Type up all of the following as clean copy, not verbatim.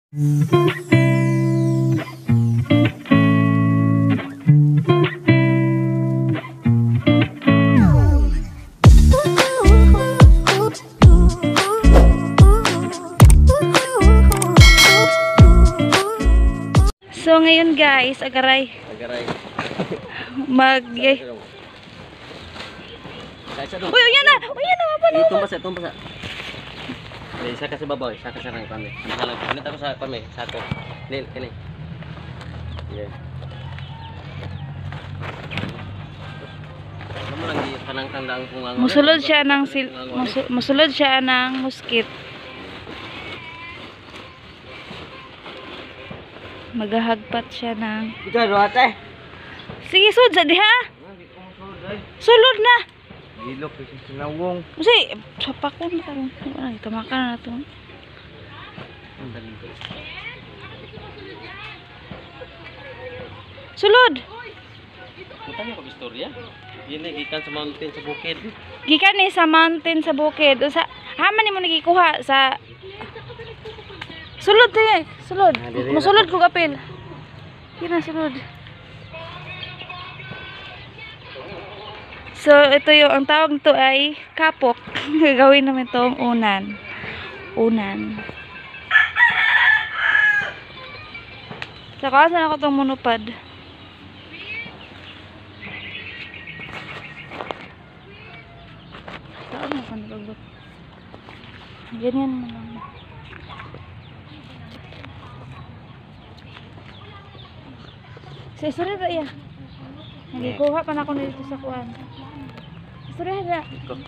So ngayon guys, agaray. Uy, yan na! Uy, yan na! Tumbas. Isa ka sa babaw, isa ka sa rang kami. Ano ako sa kami, sa ato. Kini. Yeah. Ano mo lang di kanang tandaan kung ang musulod siya ng muskit. Maghahagpat siya ng... Ikaw, Roate! Sige, sud sa diha. Sulod na. Gilok kasi sinawong. Kasi, sapakon na karon. Tamakan na ito. Sulod. Punta niyo kag istorya. Yun gikan sa mountain sa bukid. Gikan ni sa mountain sa bukid. Sa haman ni mo nagikuha sa... Sulod tayo. Sulod. Musulod ko kapil. Yun na, sulod. So, ito yung, ang tawag nito ay kapok. Gagawin namin itong unan. So, kawasan ako itong monopod. Saan mo pa nagagot? Ganyan mo lang. Sorry ba iya? Nagikuha pa na ako dito sa kuan. Sorry ba?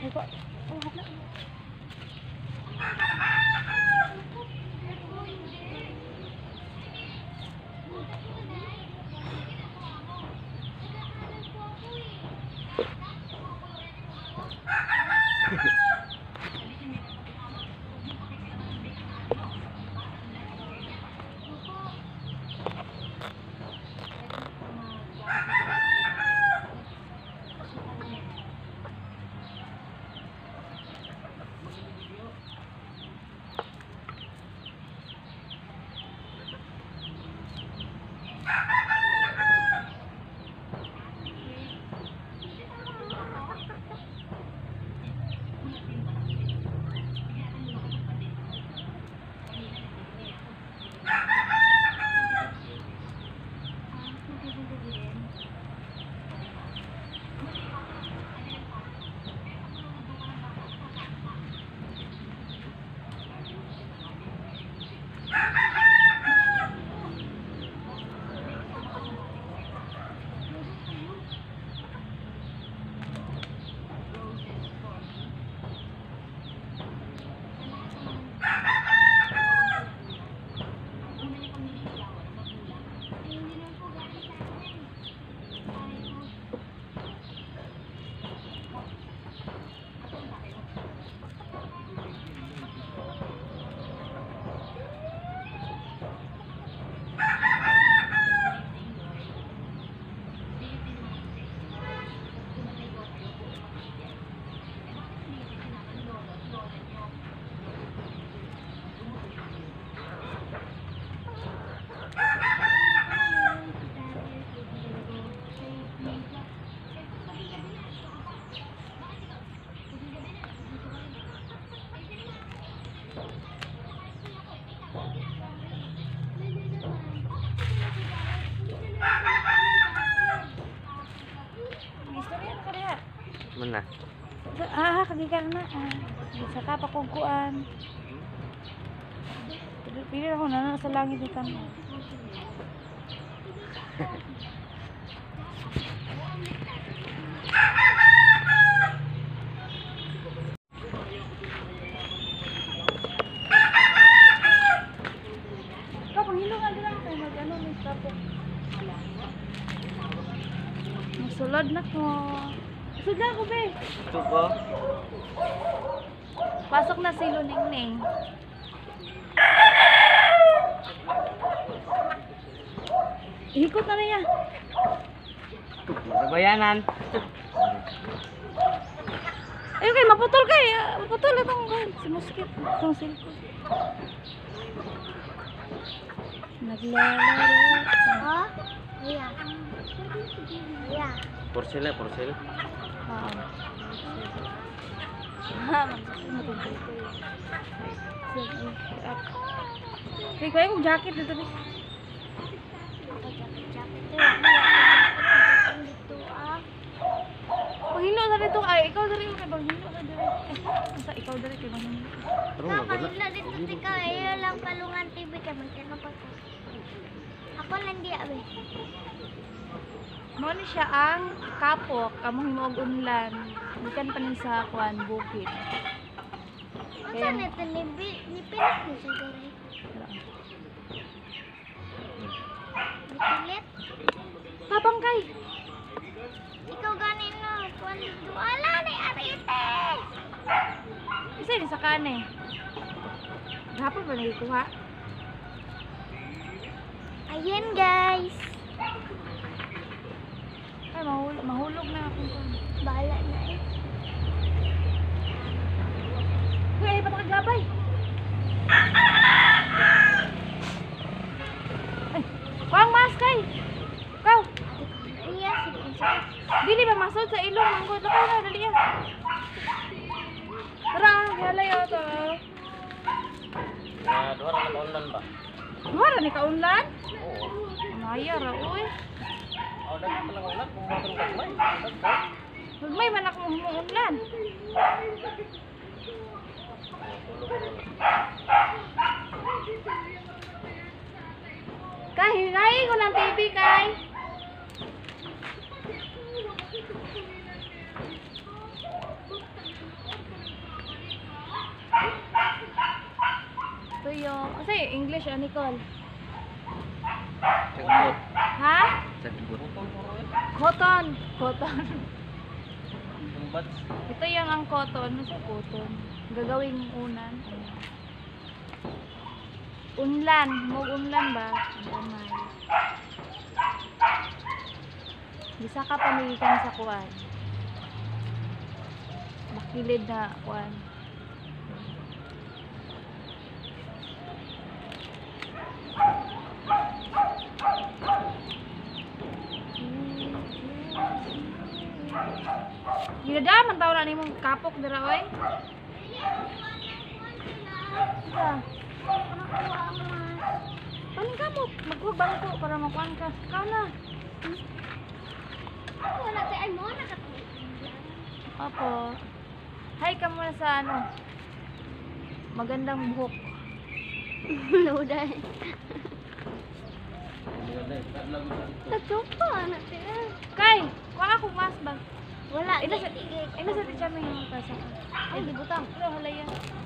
Mana? Kagikan na. Sa kapakugkuan. Pili ako na sa langit ni kamo. Kapangilungan din ako kayo mag-ano may tapok. Masulod na ko. Masulod na ko, be. Ito po. Pasok na si Luningning. Ihikot na niya. Nabayanan. Ayun kayo, maputol kayo. Maputol itong si Muskit. Itong silko. Naglalaro. Oh? Iya. Iya. Porcel na, porcel. Oo. Ha, magtutuloy ko yun. Sige, up. Sige, kaya yung jacket dito. Ako jacket-jacket to. Jacket dito ah. Panghilo sa dito. Ay, ikaw dari yung kay Panghilo sa dito. Basta ikaw dari kay Panghilo. Pero Nah, wala. kanila dito tika. Iyo lang palungan TV kay magkano pa ko. Ako lang di abe. Mo ni siya ang kapok, among himuog unlan. Bukan pa ni sa kuan bukid. Asa na ito ni pilit ni siya dere. Pilit. Papangkay. Ikaw ganin no. Kuan wala na arite. Isa ni sa kane. Gapon ba nagikuha? Ayan guys. Ay, mahulog na ako. Bahala na eh. Uy, ay, ba't nakagabay? Ay, kuwang mas kay. Ikaw, Iya sige. dili ba masod sa ilong? Manggod, lakaw na, dali yan. Tara, halayo to. Duha ra na online ba? Wala ni kaunlan? Oo. Maya ra, uy. Oh, dapat pala online kung matong gagmay. Magmay man ako humuunlan. Kay, hinahin ko ng TV, kay. Ito yung, kasi English, Nicole. Sagbot. Ha? Sagbot. Cotton. Cotton. Sumbat. Ito yung ang cotton. Ano sa cotton? Gagawing unan. Unlan. Mag-unlan ba? Unlan. Bisa ka pamilikan sa kuwan. Makilid na kuwan. Ginadaman tao na ni mong kapok dira oy. Isa. Paling kamot, maghuwag bangko para makuan ka. Ikaw na. Wala tayo ay mo na Opo. Hi ka muna sa ano. Magandang buhok. Luday. Nagsupo anak tira. Kay, kuha ako mas bang. Wala Ina di sa ina sa tiyan may mga pasa. Ay, di butang. Pero halaya.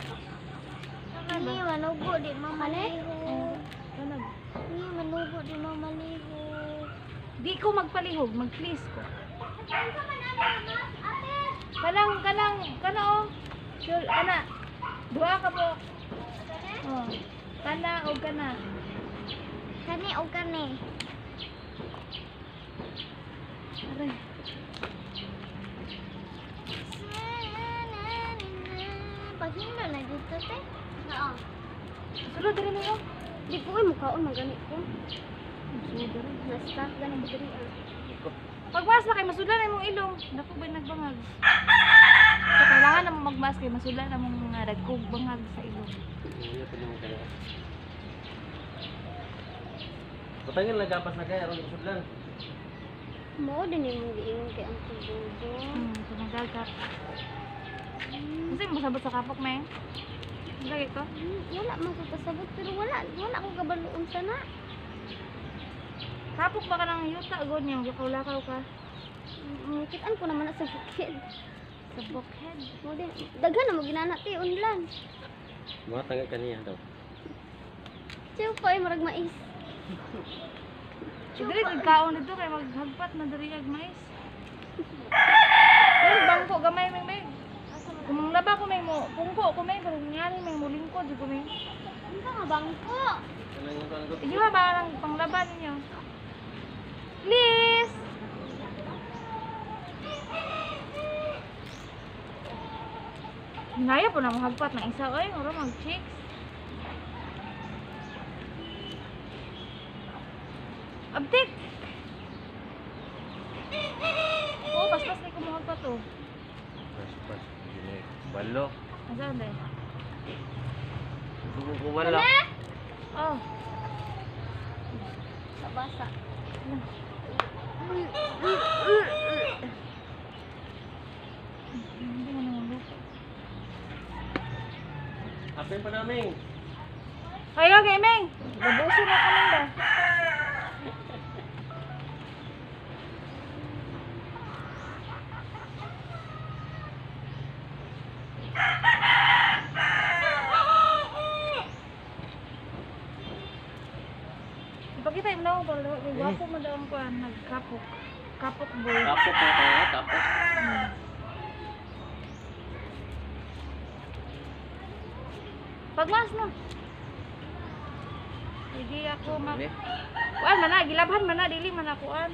Ni manugo di mamaliho. Ano? Ni manugo di mamaliho. Di ko magpalihog, mag-please ko. Kanang, oh. Sure, kana. Dua ka po. Oh. Kana o kana. Kani o kani. Aray. Paghino na dito te. Oo. Sulod rin mo. Di ko ay mukhaon magani ko. Sulod rin. Nasta gani ko diri. Pagmas na kay masudlan na imong ilong. Dako ba nagbangag? So kailangan na mo magmas kay masudlan na mong mga dagkog bangag sa ilong. Hindi pa naman kaya. Patangin lang gapas na kaya ron usudlan. Mo din yung giingon kay ang tubudo. So nagagap. Kasi masabot sa kapok may. Lagi ko. Wala man ko pasabot pero wala ko kabaluon sana. Kapok ba ka ng yuta god niya lakaw-lakaw ka Kitaan ko naman na sa bukid. sa bukhead. Mo din daghan na mo ginana ti unlan. Mga tanggal kaniya daw. Siyo pa ay marag mais. Dili kaon dito kay maghagpat na diri ag mais. Ay bangko gamay may. Kung laba ko may mo, pungko ko may pero ngani may mo lingkod di ko may. Ano nga bangko? Kanang yung kanang Iyo ba ang panglaban ninyo? Please. Ngaya po na maghagpat ng isa oy, ora mag chicks. Abtik. Oh, pas-pas kay kumuhag pa to. Pas. Gini. Balo. Asan dai? Dugo ko wala. Oh. Nabasa. Hindi mo naman lupa. Apin pa namin. Kayo, gaming! Gabuso na kami ba? Ipakita yung naong pala. May wapo mo daw ang kuhan. Nagkapok. Kapok boy. Kapok po tayo. Kapok. Hmm. Pagmas no. Hindi ako mag... Hindi. Kuan man na, gilabhan man na, dili man na kuan.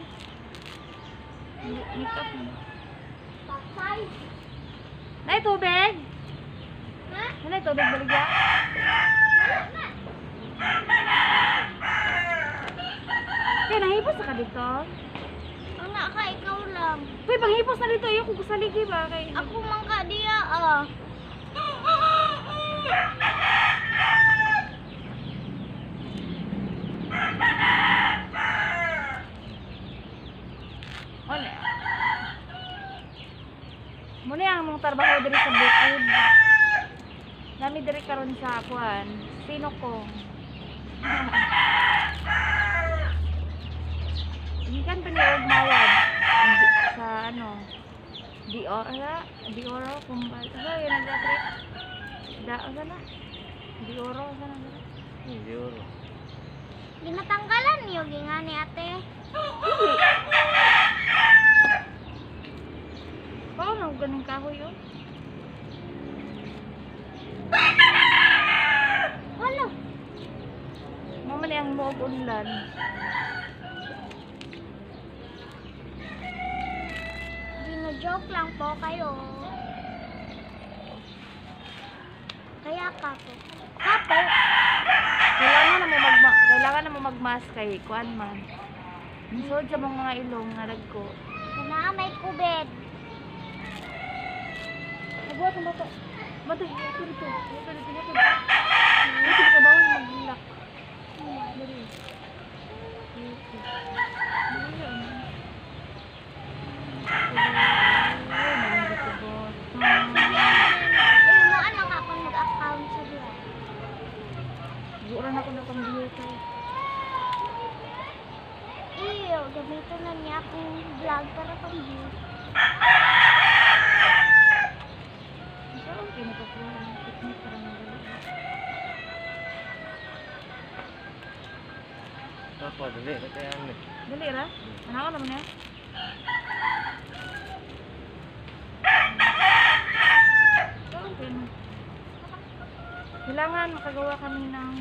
Make up man. Patay. Nay tubig. Ha? Nay tubig baligya. Kaya nahipos na ka dito. Ang naka, ikaw lang. Uy, panghipos na dito. Yung kukusaligi ba? Kay... Ako man ka diya, ah. Ano? Muna ang mong trabaho diri sa bukid. Nami diri karon sa kuan. Sino ko? Ikan pa ni Mawad. Sa ano? Dioro kumbal. Ano yun nagdatre? Sana? Dioro sana. Hindi oro. Ginatanggalan niyo, gingani ate. Paano ganun kahoy yun? Wala. Mama ni ang moog unlan. Gino-joke lang po kayo. Kaya kako. Kapo. Kailangan na mo magmas kay kuan man. Misod sa mga ilong nga dagko. Kana may kubed. Nagbuhat ang bato. Bato, ito dito. Ito dito. Ito ka bawal maglak. Dali. Inuan lang ako mag-account sa diya. Buuran ako na computer. Iyo, gamito na niya akong vlog para pang-view. Saan kayo nagpapuha ng picnic para magali? Apa, dali. Kaya ano. Dali ra? Ano ka naman yan? Saan kayo na? Kailangan makagawa kami ng...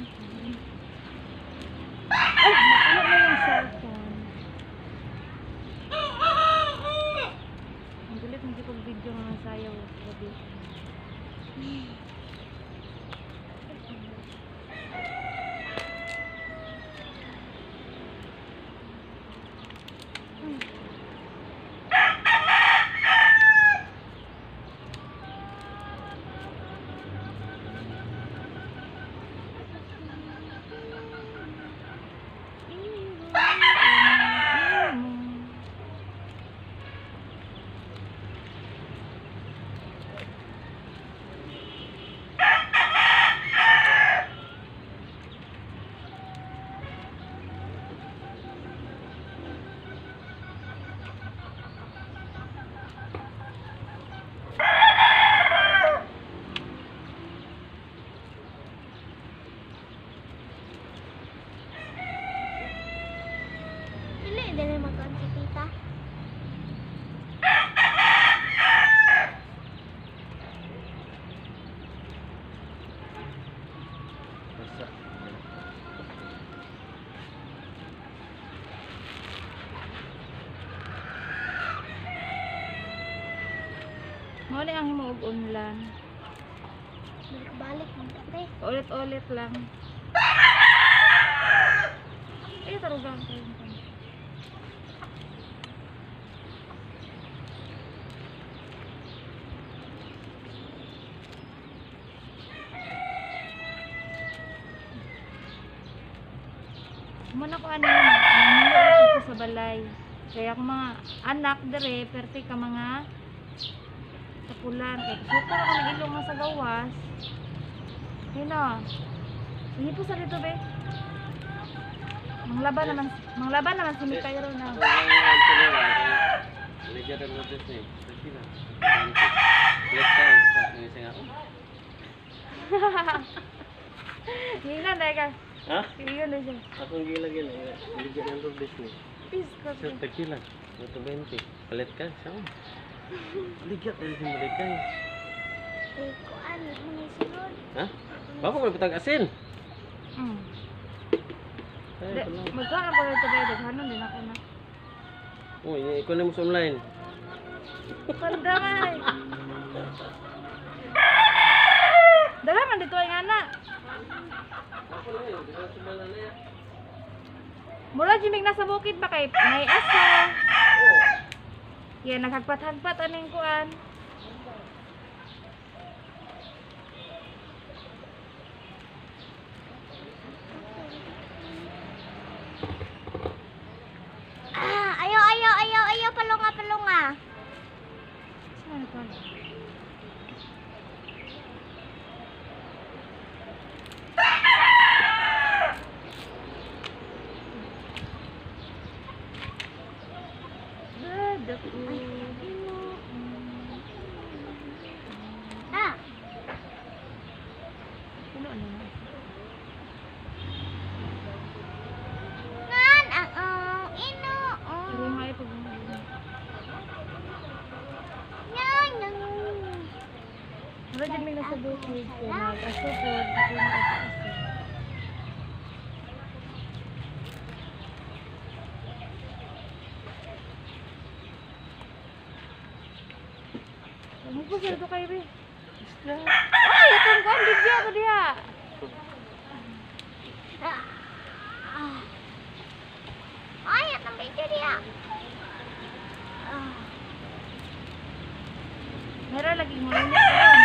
Ay! Ano na yung cellphone? Ang galit, hindi pag video nga sayaw. Gabi. Dili magkaan si tita. Basta. Mo ni ang himuog unlan. Balik mo ate. Ulit-ulit lang. Eh, tarugan ko. Muna ko ano yun, nangyayari ko sa balay. Kaya kung mga anak dere, perte ka mga tapulan. Kaya super ako ng ilong nga sa gawas. Yun o. Hindi po sa dito be. Manglaban naman si Mikayro na. Legend of this name. Let's go. Sa nga. Hindi na, dahil ka. Ha? Yun na siya. Akong gila-gila. Legend of this name. Peace ko. Sir, tequila. Ito 20. Palit ka. Saan? Ligat na si Malikay. Eh, kuan, mga sunod. Ha? Baka mo napitag asin. Ay, ito lang. Magkakaroon ko nito ba? Daghanon din ako na. Uy, ikaw na mo sa online. Panda nga eh. Daghaman dito ay anak. Mula jimig nasa bukid ba kay may asa. Yan naghagpat-hagpat aning kuan. Ayaw, palunga. Saan ito? Ah, Puno na na. ngan, ino, Pero yung ay pag nyan. Mula jimig nasa bukid kay nag-aso po. Ako na asa-asa. Ano po sila ito kayo be? Isla. Ay, itong kuan bigya ko diha. Ay, atang video dia. Meron lagi mo rin yan.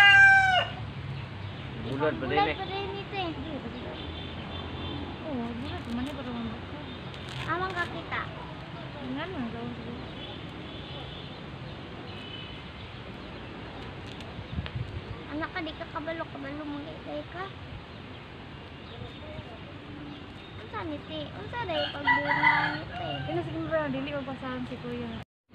Bulad ba din eh? Pa rin ito eh. Oo, bulat. Mani pa rin ang bakit. Amang kakita. Tingnan mo, gawin ko. Anak ka, di ka kabalo mo gay ka. Unsa niti? Unsa day pagbunga niti? Kaya sige mo rin, dili o basahan si Kuya.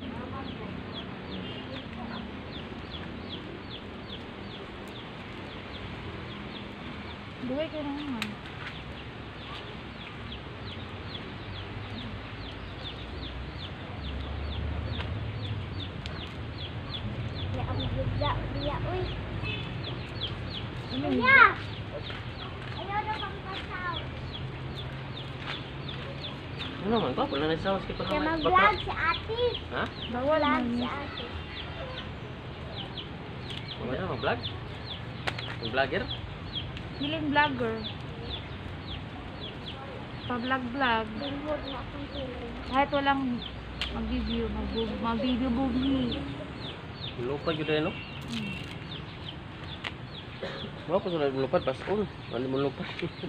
Buhay ka naman. Ya, ang bigla dia, uy. Ano yun? Kuya! Ayaw na pang pasaw. Ano man ko? Wala na sa house kita Kaya naman. mag-vlog si ate. Ha? Bawal Vlog man. si ate. Ano na mag-vlog? Mag-vlogger? Hiling vlogger. Pa-vlog-vlog. Bingod na akong tuloy. Kahit walang mag-video bugi. Lupad yun din, no? Wala ko sa lupad, pasul. Ano mo lupad?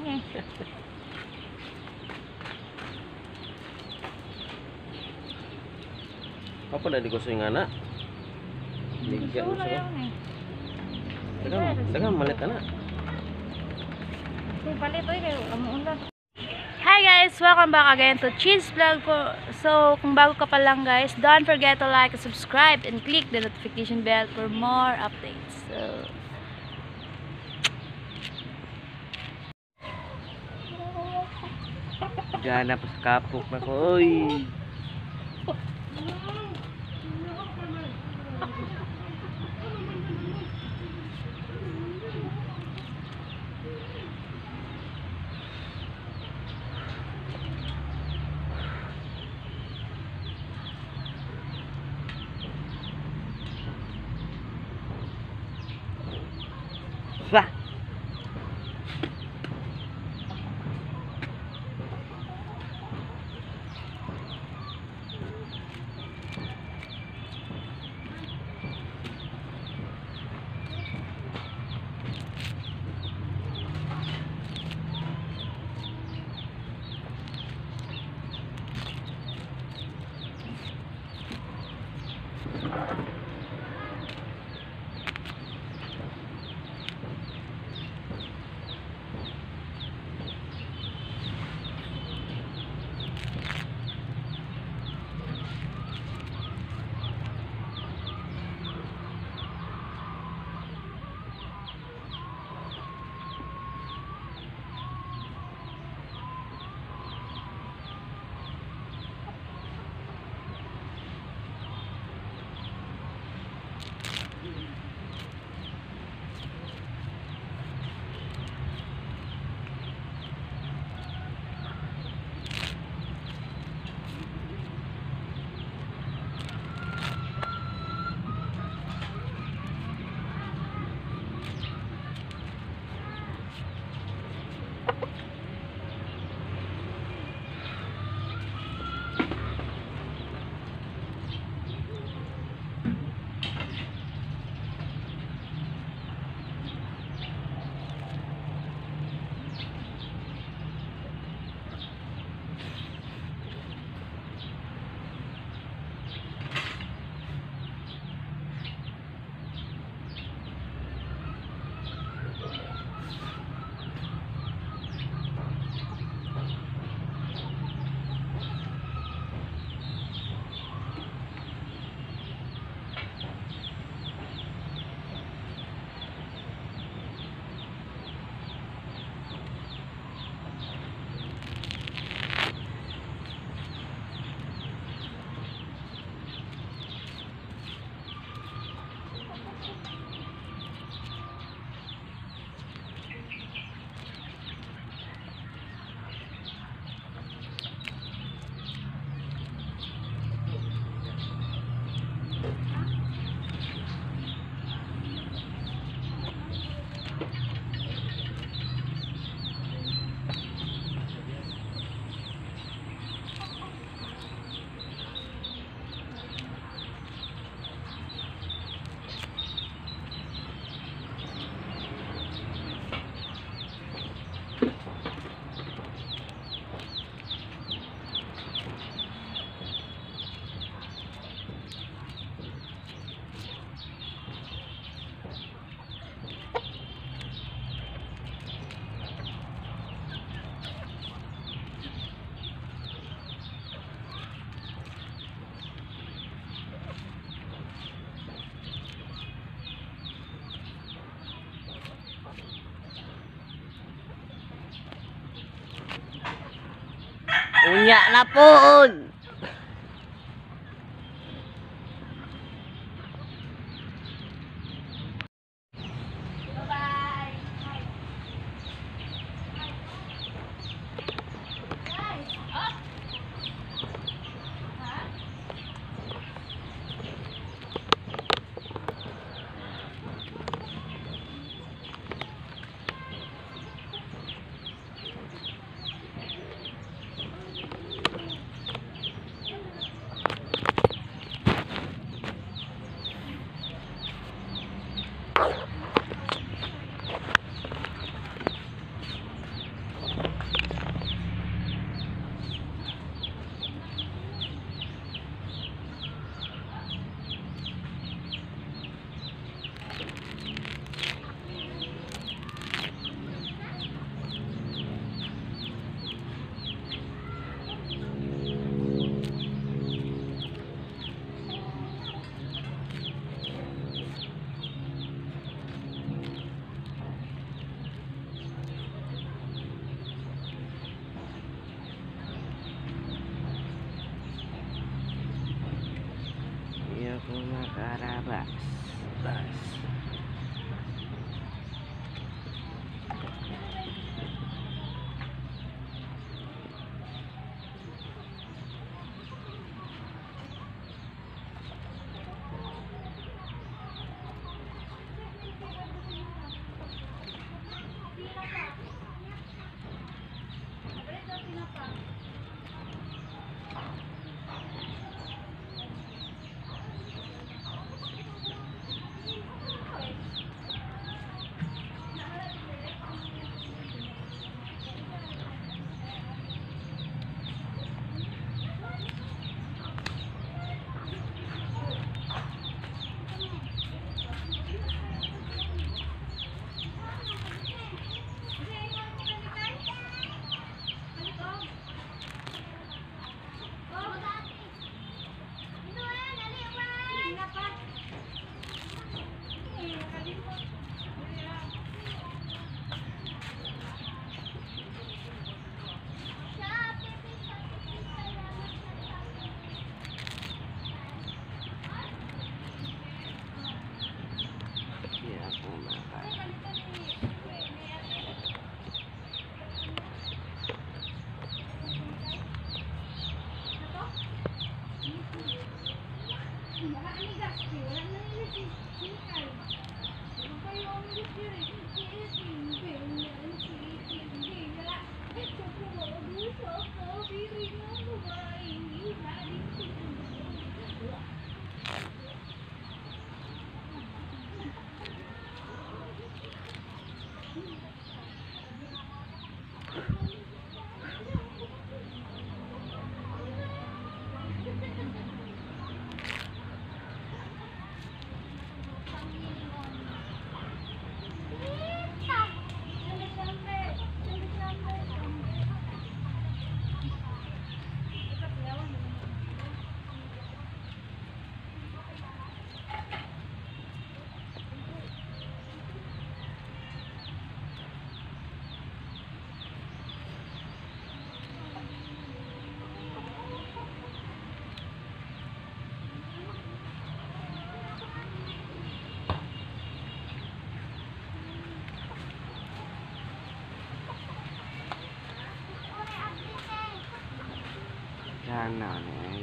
Apa na di ko sa nga na? Ligyan mo Gusto siya. yan eh. Dagang malit ka na. Sige, palit oy kayo. Amuunlan. Hi guys! Welcome back again to Cheese Vlog. So, kung bago ka pa lang guys, don't forget to like and subscribe and click the notification bell for more updates. So, Gana pa sa kapok na ko. Oy! Wah! Unya na pod. Aku makarabas. Bas. Sana nih.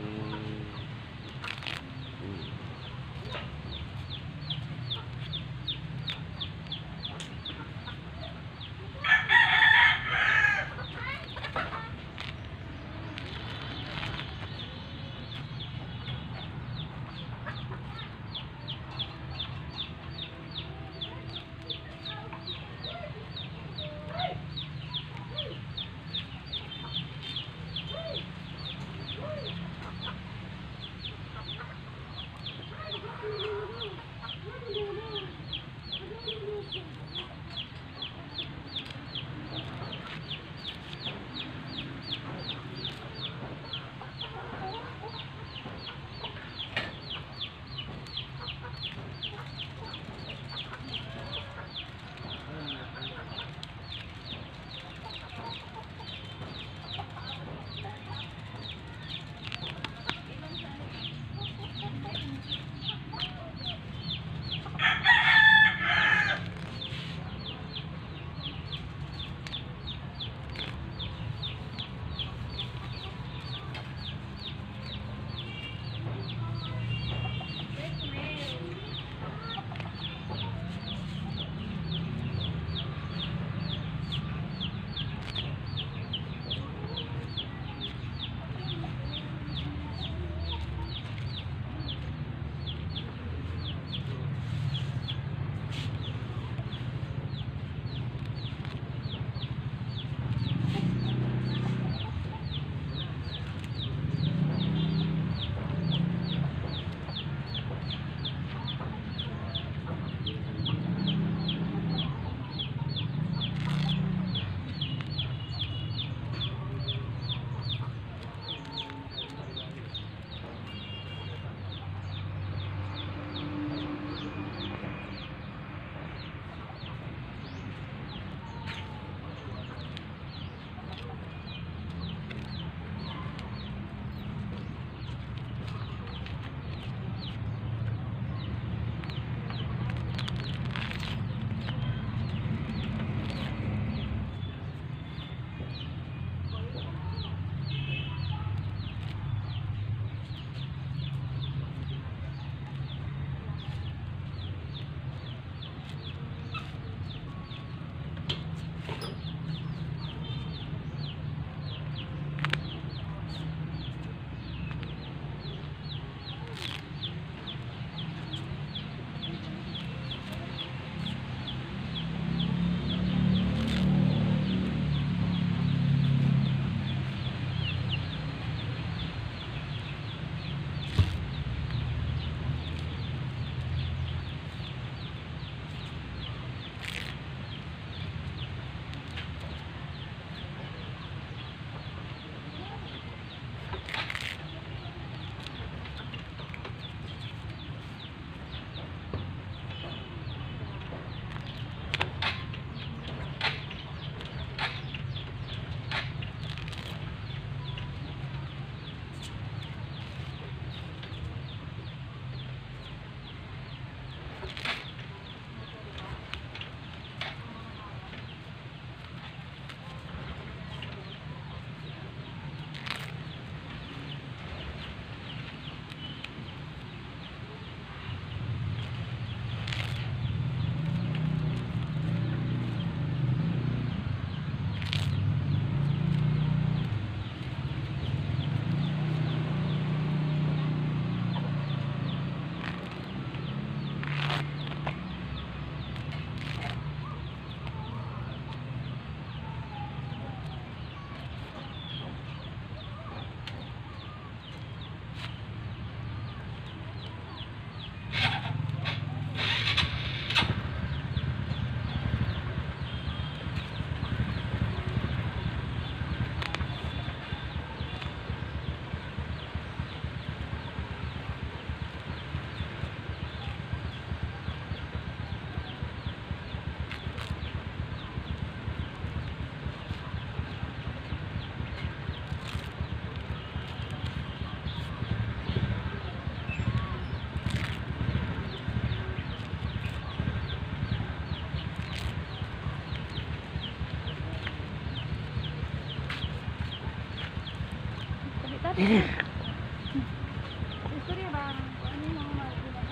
Istorya ba? Ano yung mga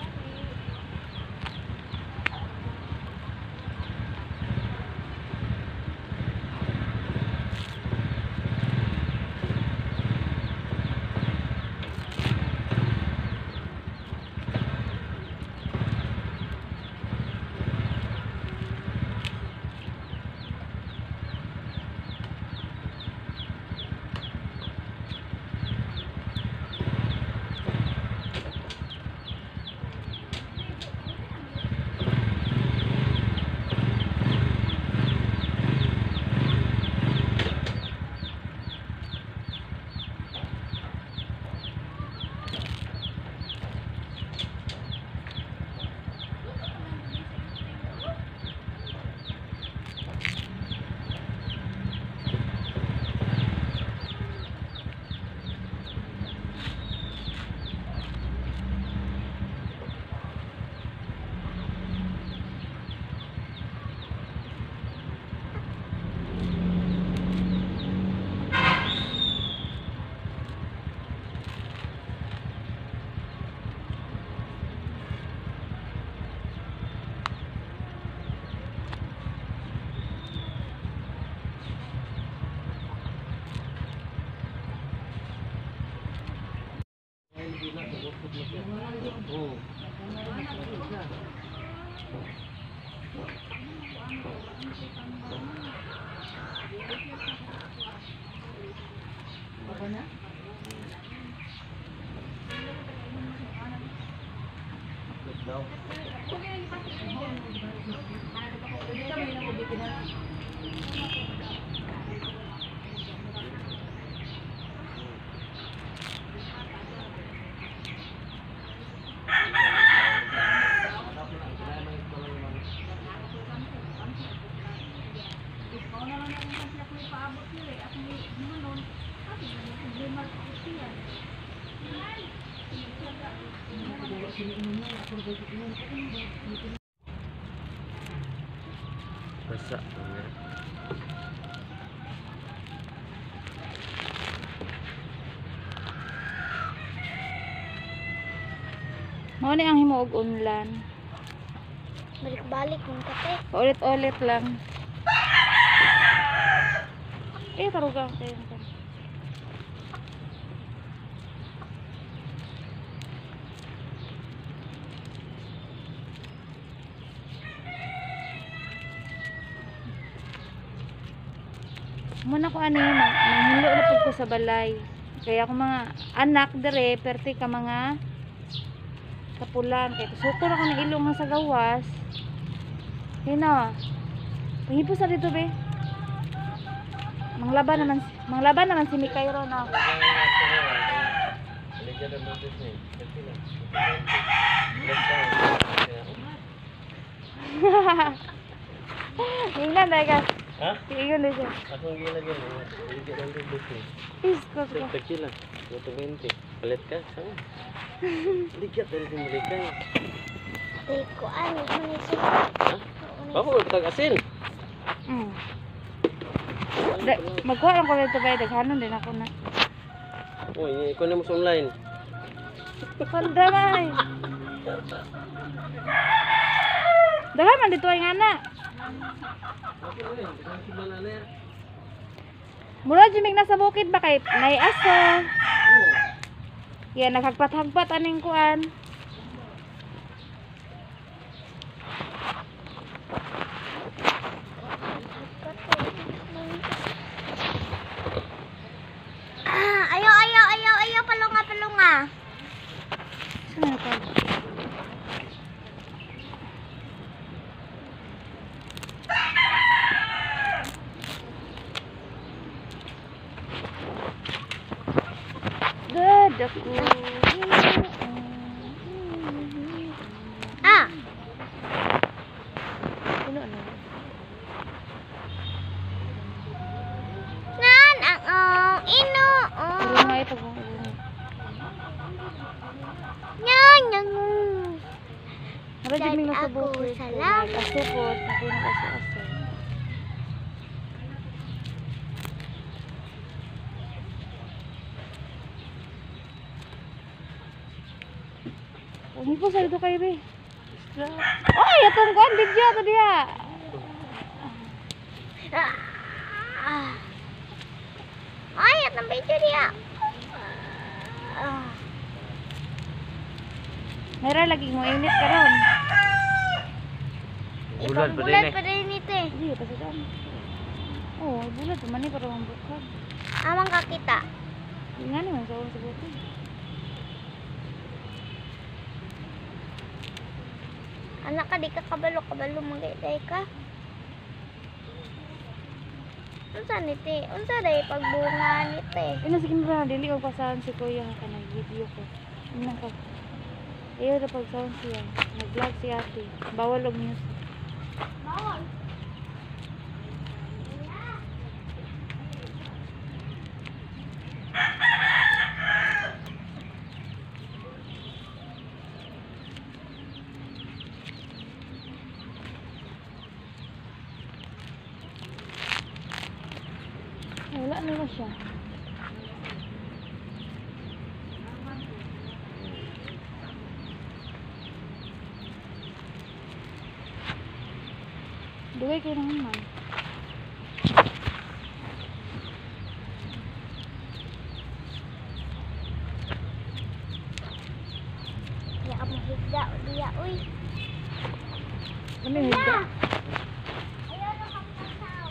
Basa. Mao ni ang himuog unlan. Balik-balik ng kape. Ulit-ulit lang. Tarugang kayo. Muna ko ani manghulo na pud ko sa balay. Kaya kung mga anak dire perti ka mga kapulan kay suko ra ko ng ilong nga sa gawas. Hina. Pahipos sa dito be. Manglaban naman si Mikairo na. Ingnan dai ka. Ha? Tingnan din siya. Akong gilagyan. Ligyan ng bibig. Iskos ko. Tequila. 20. Palit ka? Saan? Ligyan dari mo ligyan. Ko ani man siya. Ha? Bako tag-asin. Magkuha lang ko nito ba daghanon din ako na. Uy, ikaw na mo sa online. Pandamay. Daghan man dito ay ngana. Mura jimig nasa bukid ba kay nay aso. Yan naghagpat-hagpat aning kuan. Ayaw palunga. Saan ka? Good ako. Sino ano? Ngan ang ino. Puro nga ito kung Nyan. Mara jimig nasa Ako, bukid. salamat. Asupot. Ako yung aso-aso. Umi po sa ito kayo, be. Ay, atong kuan video to diha. Ay, at ang video niya. Mayra lagi mo init karon. Bulad pa din Bulat eh. pa rin ito eh. Hindi pa sa dami. Oh, bulat man ni para mambukag. Amang kakita. Hindi nga naman sa ulo sa buti. Anak ka, di ka kabalo magayday ka. Unsa niti? Unsa day pagbunga niti? Ina sige mo na dili ko pasahan si kuya ka nag-video ko. Ina ka. Ayaw na pag-sound siya. Nag-vlog si ate. Bawal og music. Bawal. Ay, wala na siya. Dugay kayo naman. Ya mo higda o diya uy. Ano yung higda? Ayaw na kang pasaw.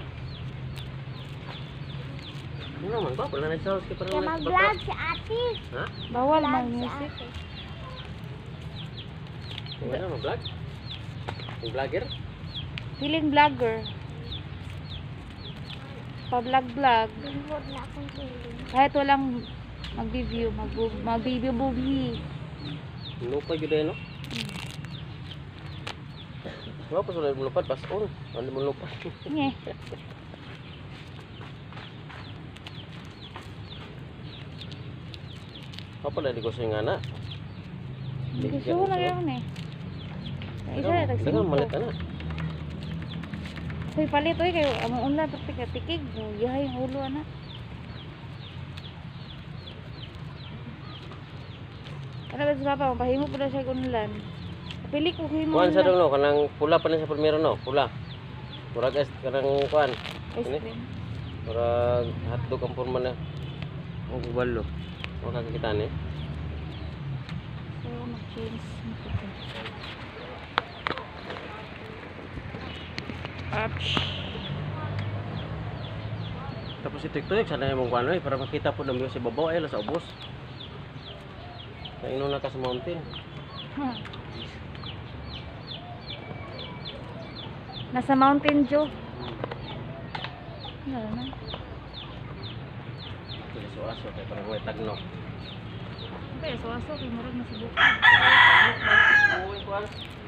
Ano naman ba? Wala na sa house kay Kaya mag-vlog si ate. Ha? Bawal Vlog mag si music. ate. Wala na vlog. Yung vlogger? Feeling vlogger. Pa-vlog-vlog. Bingwag na akong feeling. Kahit walang mag-review, mag-review-bubhi. Lupay yun eh, no? Wala pa sila mo lupad, pason. Ano mo lupad? Nye. Apa na di ko sa nga na? Gusto ko na yun eh. Isa na Dagan tagsin malit ko. na. Uy, palit uy kayo. Among unlan pati ka tikig. Yahay yung ulo anak. Ano ba sa papa? Pahimo po na siya unlan. Pili ko himo Kuan sa unlan. dong no, kanang pula pa ni sa primero no, pula. Murag es kanang kuan. Ice Ini? cream. Murag hotdog ang forma na. Ang balo. Makakita ni. So, mag-change. Ouch. Tapos si TikTok sana yung kuan ay para makita po lang si babaw ay la sa ubos. Sa ino na ka sa mountain. Huh. Nasa Mountain Dew. Ano na? Kaya so aso kay parang way tagno. Okay, so aso kay murag na sa buko. Uy kuan.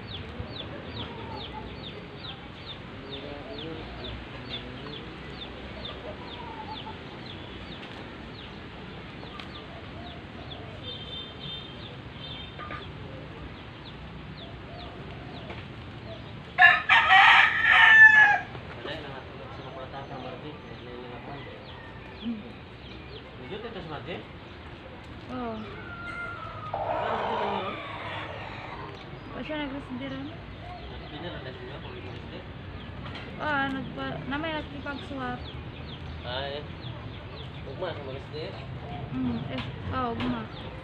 Oh. Pa siya nagsisindiran? Ah, namay nagkipag-swap. Ay. Ugma sa mga stir. Guma.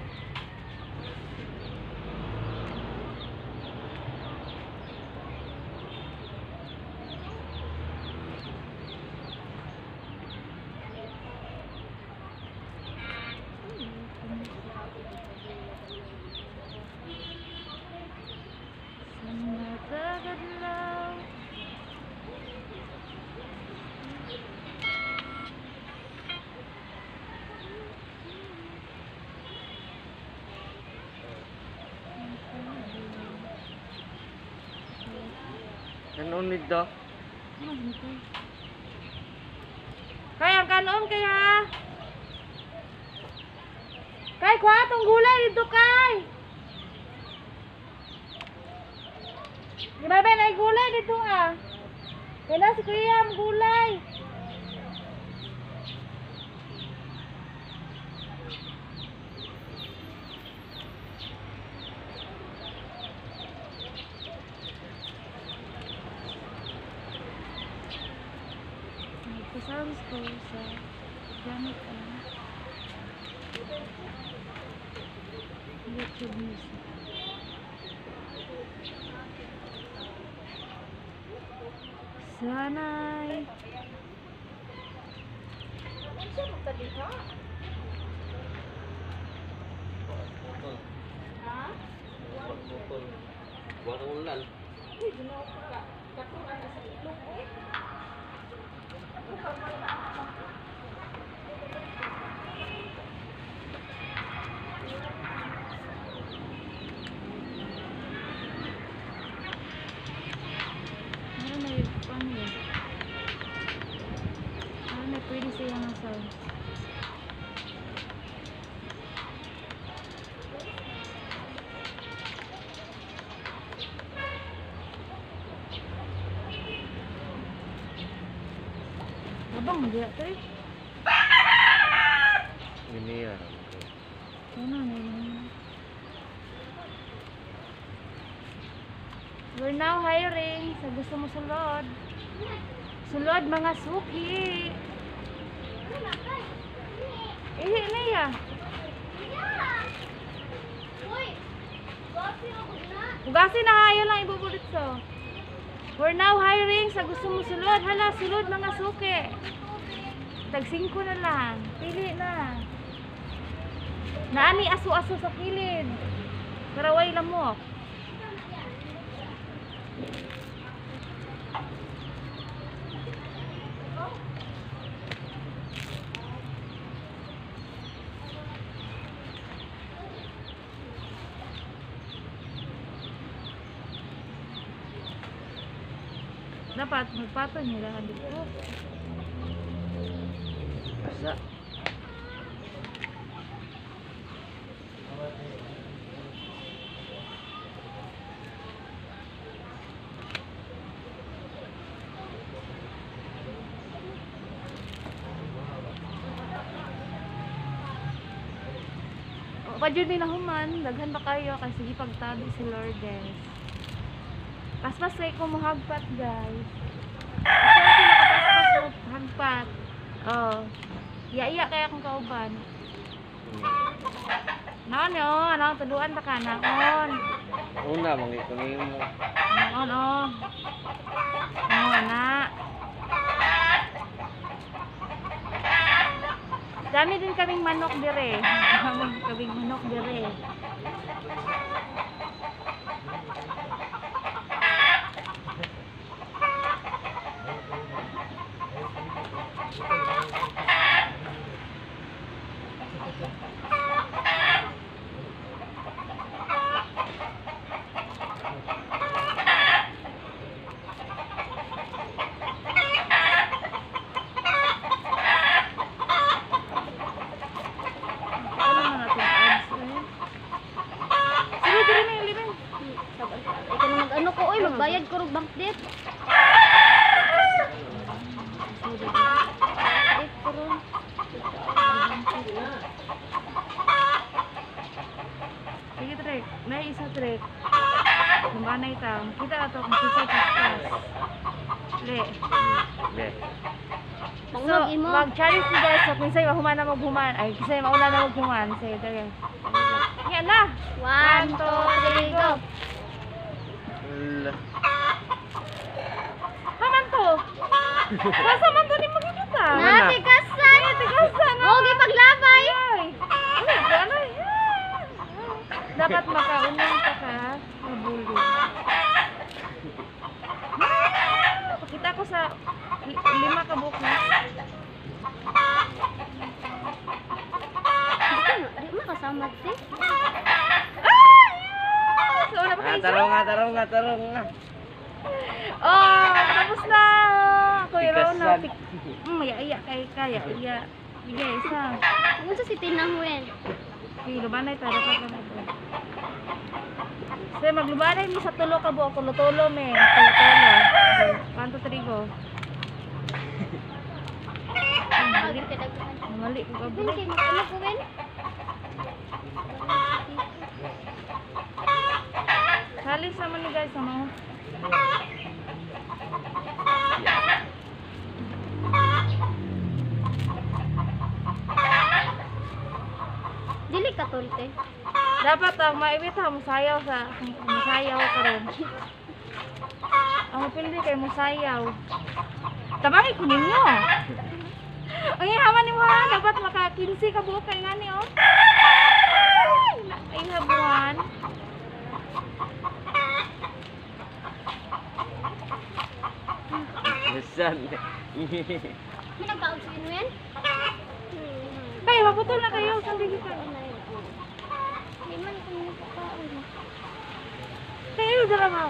Kanon nito. Kay ang kanon kaya. Kay kuha tong gulay dito kay. Di ba ba na gulay dito ah? Kailan si kuya ang gulay? sounds ko sa gamit ang YouTube music. Sana'y Putol. Wala ulan. ano na yun? Paano yun? Ano na pwede siya ng sound? Abang, hindi ito eh. Ini ya. Ano na yun? We're now hiring. Sa gusto mo sulod. Sulod mga suki. Na ya. Hugasin na hayo lang ibubulit so. We're now hiring. Sa gusto mo sulod. Hala, sulod mga suki. Tag 5 na lang. Pili na. Naani aso-aso sa kilid. Karaway lamok. Dapat magpatong nila dito. Masa. Kadyo din na human, daghan ba kayo kasi sige pagtabi si Lourdes. Paspas kayo kung mahagpat guys. Kasi nakapaspas mo hagpat. Oh. Iya-iya kaya kung kauban. Naon yun, ano, tuduan ta ka, naon. Una, mangikunin mo. Naon, oh. Ano, anak. Dami din kaming manok dire. Dami kaming manok dire. Bayad ko rog bank debt. Sige trek, may isa trek. Lumanay ta. Kita ato kung kisay kaskas. Le. Le. So, mag-challenge ni guys sa kinsay mahuman na maghuman. Ay, kinsay mauna na maghuman. Sige, sige. Yan na. 1, 2, 3, go. Haman to. Nasa man to ni magkita. Na, tigasan. Tigasan. Huwag paglabay. Ano? Dapat makaunang ka ka. Mabuli. Pakita ko sa 5 ka bukas. Di mo kasama si? So, wala pa kayo isa? Tarong nga. Oh, tapos na. Kuya Tigasan. Rona. Iya kaya. Iya. Sige, isa. Ano sa si Tinangwen? Okay, lubanay tayo. Dapat na ito. So, maglubanay mo sa tulo ka buo. Tulo-tulo, men. Tulo-tulo. 1, 2, 3, go. Bagay ka dagdagan. Mali ko ka Ano kayo? Ano ko, Wen? Salis naman ni guys, ano? Dili ka tulte. Dapat ang maiwit ha, musayaw ka rin. Ang mapildi kay musayaw. Tabangi ko ninyo. Ang ihaman ni mo ha, dapat maka 15 ka buok kay nga ni oh. Ay habuan. Bisan. Pinagkaon sa inyo yan? Kayo, maputol na kayo. Sandi ka. Di man kung nagkakaon. Kayo, dara mo.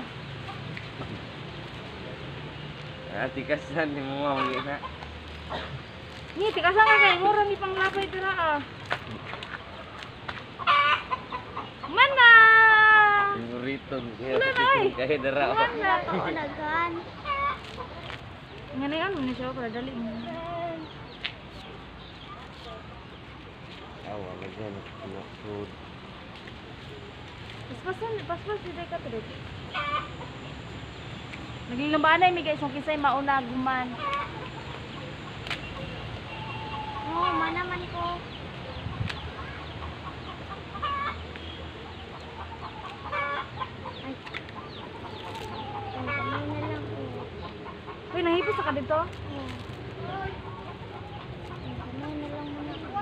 Ati kasan ni mo mawagi na. Ni, tikasan ka kayo. Mura ni panglapay dara ah. Mana! Favorito. Wala na ay. Kahit dara. Wala ka o nagan. Nga na yan, muna siya para dali mo. Awa, lagyan na food. Paspas, hindi ka tuloy. Naging lambanay, may guys, kung kisay mauna guman. Oo, manaman ko. Ay. Ay, kamay na lang ko. Uy, nahipos ka dito? Oo. Ay, kamay na lang muna ko.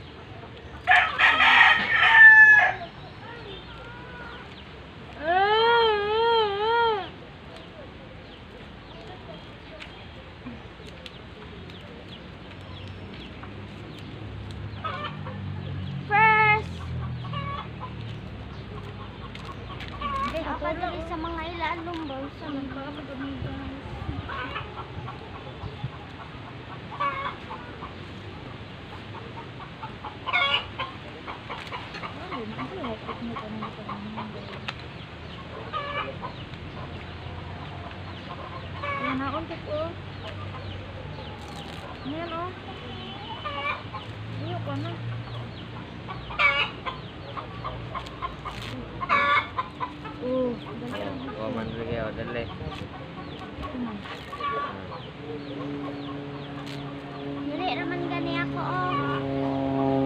First! Ako dali sa mga ilalong ba? Sa mga Ayan na, untik oh. Ayan oh. Ayok na. Oh, dali. Oh, man lagi oh, dali. Dili naman gani ako, oh.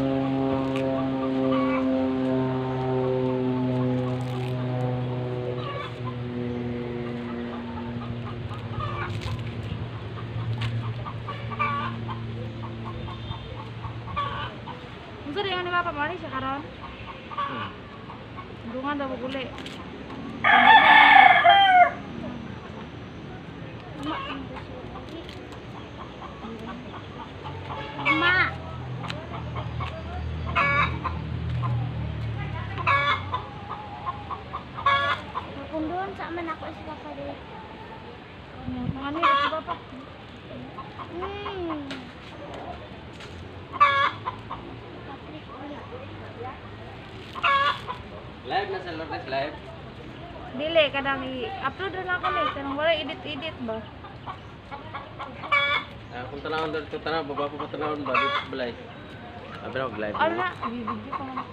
Unsa rin yung ni Papa Mari siya karon? Dungan daw uli. Ma! Napunduan sa aman ako is kapatid. Mga ni si Papa. Patrick, wala. Live na sa Lourdes, live. Dili kadang i-upload na lang ko ni, kanang wala edit ba? Kung tanawon dito, tanaw, baba po tanawon ba dito sa balay. Sabi na mag-live. Ano na, video pa man.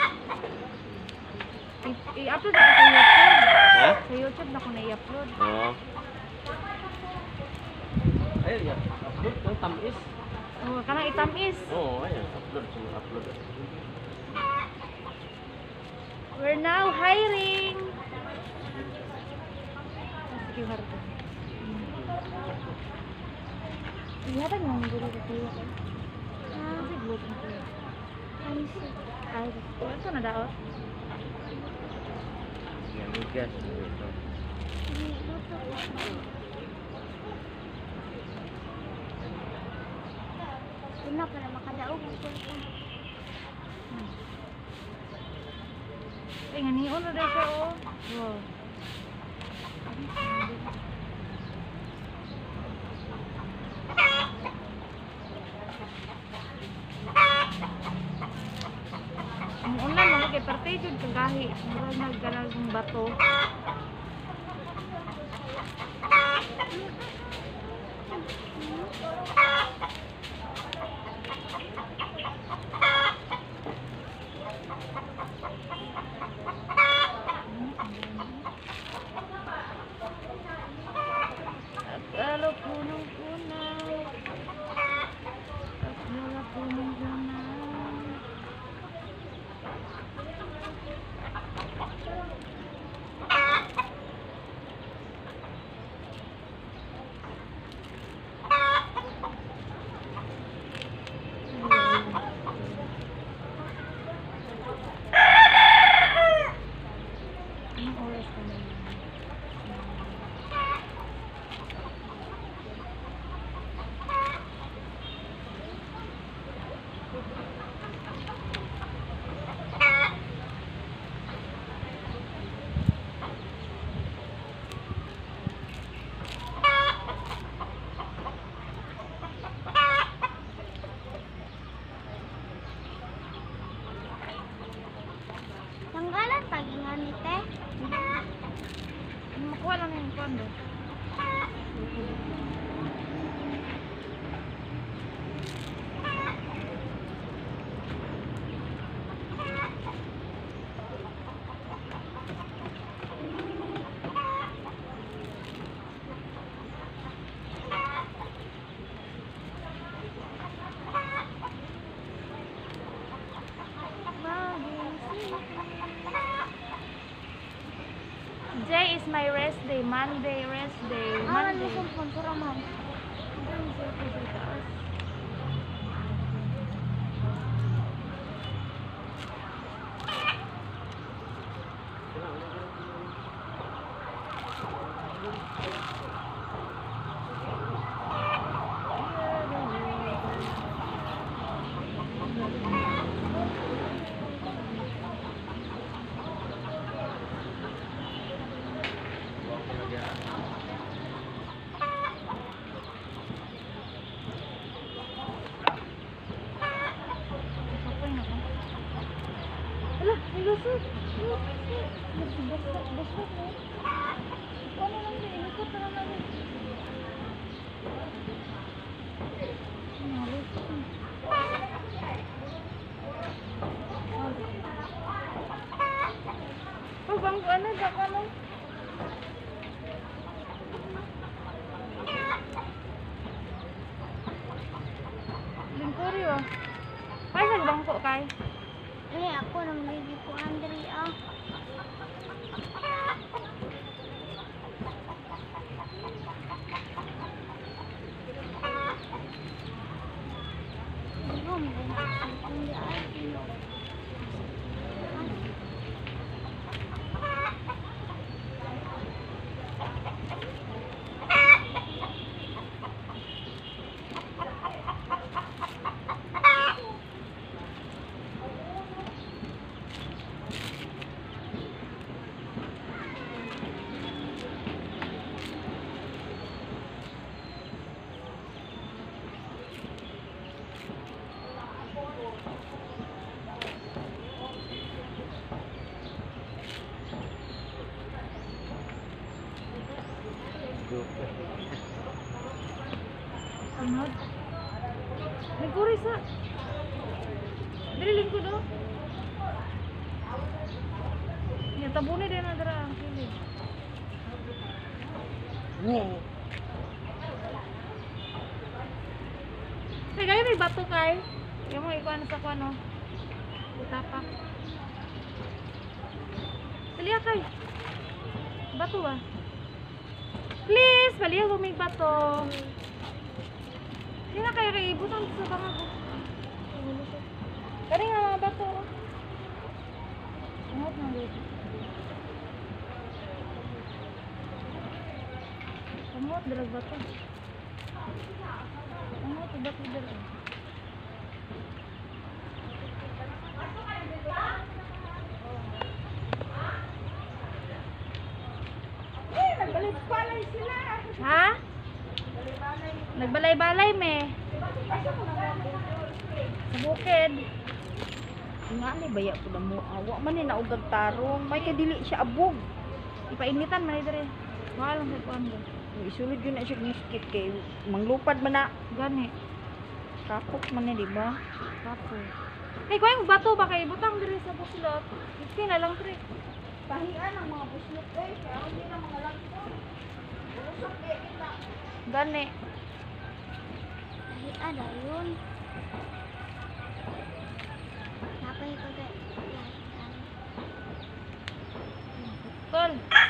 I-upload na ko sa YouTube. Ha? Sa YouTube na ko na i-upload. Oo. Ayun, ya. Upload ng tamis. Oh, kanang itamis. Oo, ayun. Upload. Upload. We're now hiring. Sige, harap. Ihatag mo ang guro ko kayo. Kasi glutin ko. Ay, ito na daot. Yan, migas. Una para makadaog ang kulto. Ay, nga niyon na dahil siya, oh. Wow. Ang ulan, mga kay parte yun kagahi. Murag nagkalagang bato. Akala punong-punaw. Akala punong-punaw. Wala na yung kondo. Jay is my rest day. Monday, rest day. Monday. Ala, may lusot. Basot mo. Ano lang din? Inikot na lang namin. Oh, bangko ano? Baka mo. Lingkuri oh. Ay, nagbangko kay. Ako nang lagi ko Andre Sunod. Lingkuri sa. Dili lingkod oh. Ya tabuni din na dara ang kilid. Hey, kayo may bato kay. Yung mga ikuan sa kuan oh. Tapak. Dali kay. Bato ba? Please, baliya ko may bato. Hindi na kayo kay ibutang sa bangag. Kani nga mga bato. Angat na dito. Angat, dalag bato. Angat, bato dalag. Nagbalay sila. Ha? Nagbalay-balay me. Sa bukid. Nga ni baya ko na mo awa man ni naugag tarong may kadili siya abog. Ipainitan man dire. Wala lang sa kuan. Isulod yun na siya miskit kay manglupad man na Gani. kapok man ni di ba? Kapo. Hey, kuha yung bato ba kay butang dire sa buslot. Iski na lang tre. Pahian ang mga buslot kaya hindi na mga lagpo. Lusot kay kita. Gani. Ada yun. Napay ko dahil. Tol.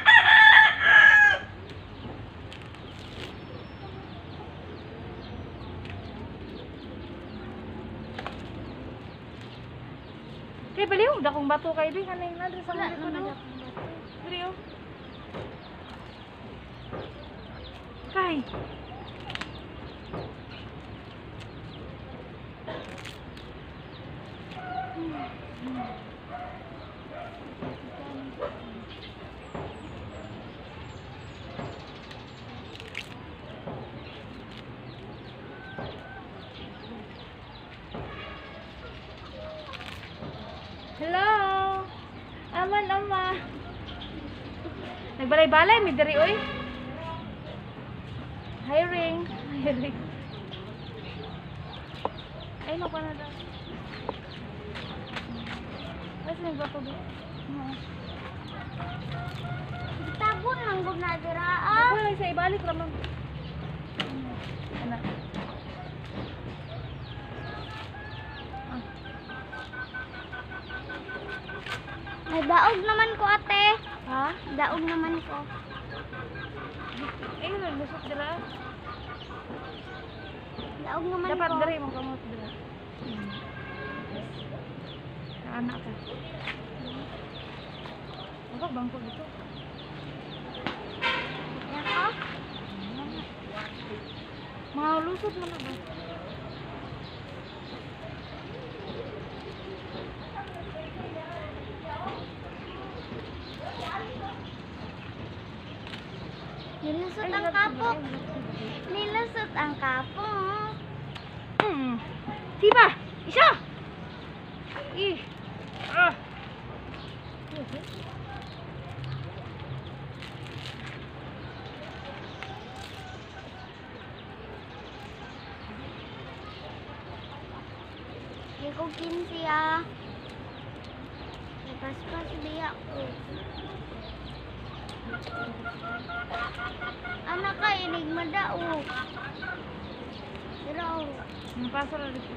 Kay baliw dakong bato kay bi kanay na dire sa Wala mga ko naman do. akong bato. Dire oh. Kay. Hello. Aman ama. Nagbalay-balay, may diri, oy. Hiring. Hiring. Ay, no, na daw. Ay, saan ba ko ba? Tabon lang gud na dira. Ako lang sa ibalik ramang. Ano? Ay, daog naman ko ate. Ha? Daog naman ko. Ay, lusot dila. Daog naman Dapat ko. diri mo kamot dila. Anak ka. Ako bangko dito. Yan ko. Mga lusot mo na ba? Nilusot ang kapok. Nilusot ang kapok. Diba? Isa! Ih! Ah! Hindi ko 15 ah. Paspas biya ko. Anak ka, enigma daw. Diraw. Yung paso na dito.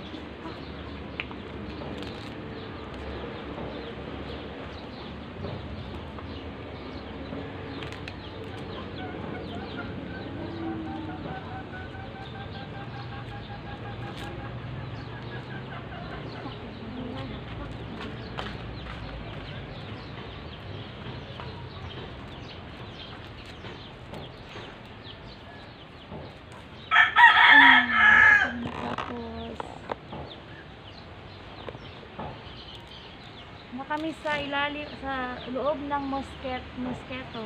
Tapos na kami sa ilalim sa loob ng mosquito.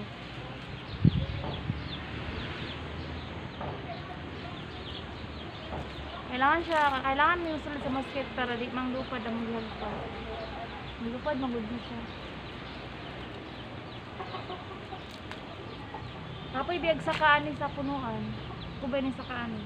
Kailangan mo yung sulod sa mosquito para di mang lupad ang maglagpad. Maglupad magud na siya. Kapoy biyag sa kaani sa punuan. Kubay ni sa kaani.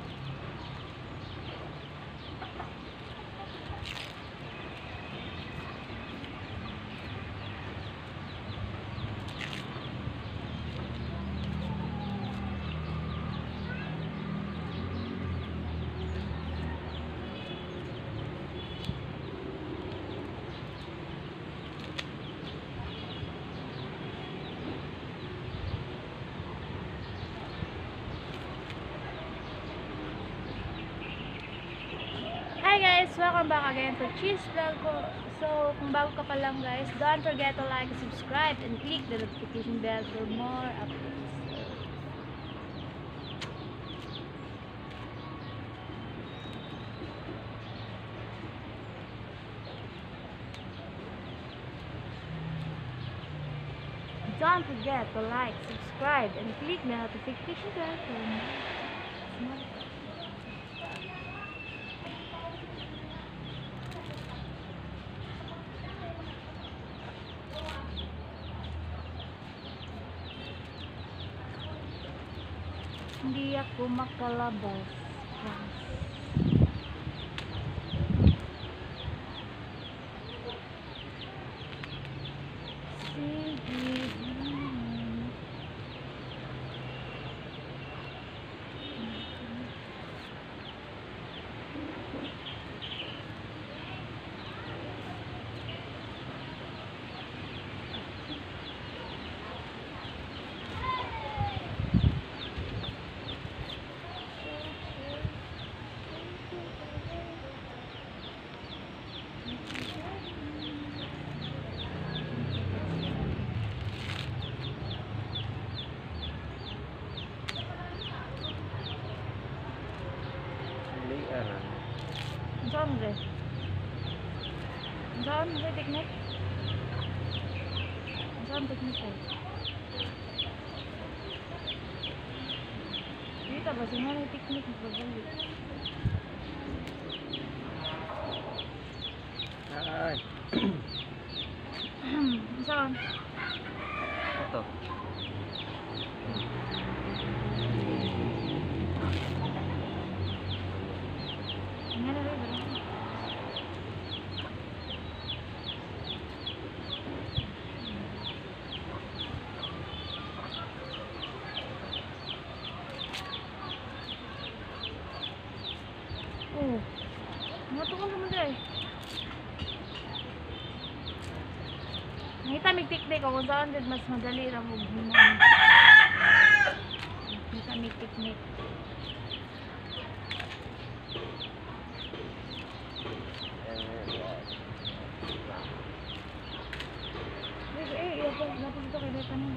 Hi guys! Welcome back again to Cheese Vlog ko. So, kung bago ka pa lang guys, don't forget to like, subscribe, and click the notification bell for more updates. Don't forget to like, subscribe, and click the notification bell for more updates. Hindi ako makalabas. Sige. Saan ba? Saan ba teknik? Saan teknik ay? Dito ba? Saan yung teknik? Magbalik. Ay. Saan? to. Nga na rin, bro. Oh. Matukon naman dahil. Nakita may piknik ako saan din mas madali lang maghinan. Nakita may piknik. Napunta kayo dito na.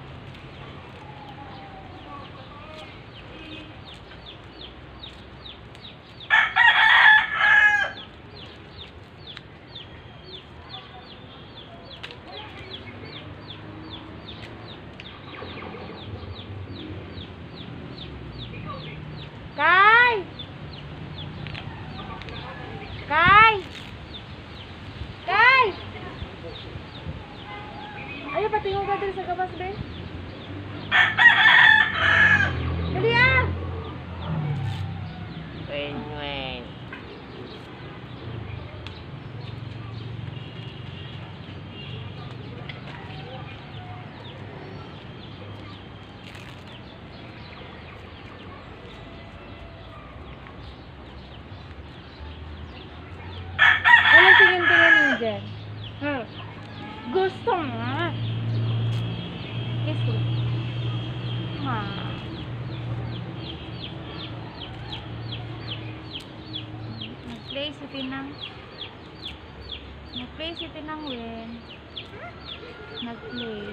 Kai! Kai! Kai! Ayo patingin ka dito sa gabas, be. Dali ah! Wen. Anong tingin-tingin mo dyan? Gusto nga. Yes, po. Nag-play si Tinang. Nag-play si Tinang, Wen. Nag-play.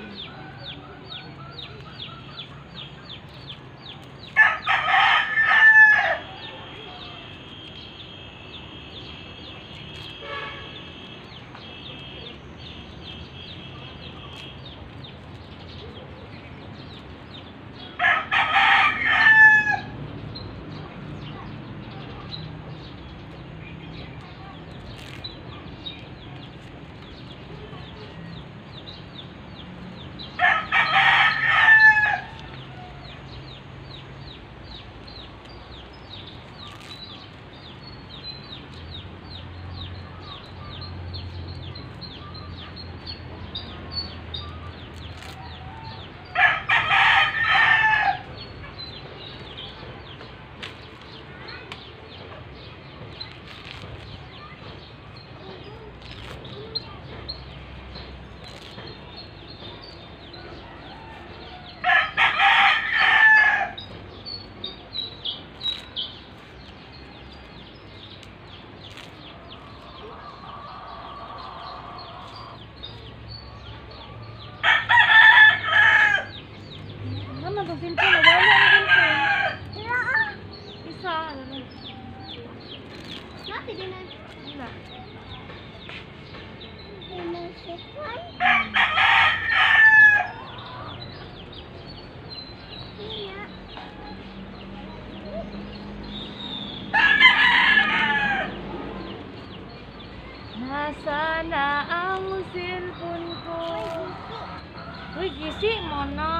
Nasana ang cellphone ko? Uy, gisi mo na.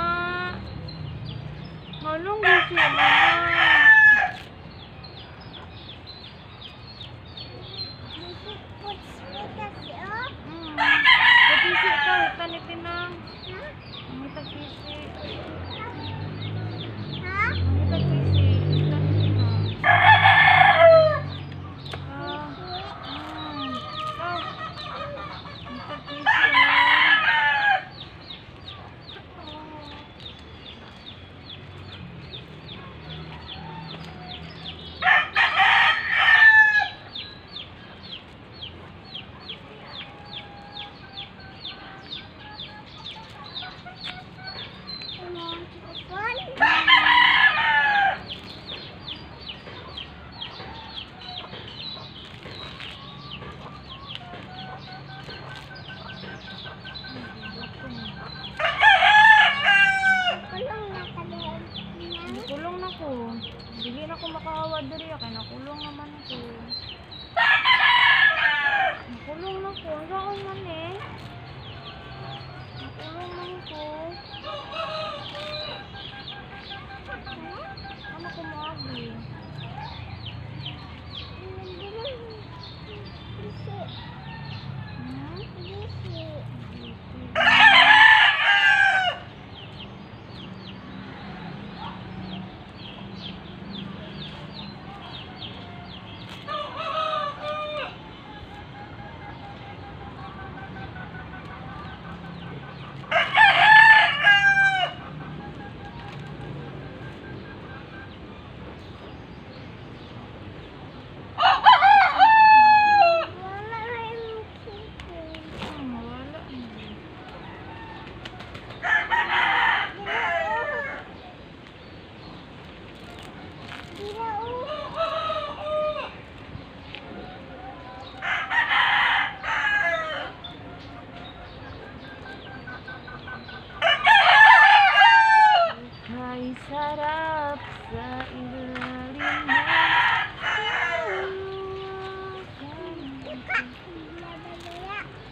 Anong gisi mo na? Kapisi ka, tanitin na. Ang itagpisi. Ang itagpisi. Tanitin na.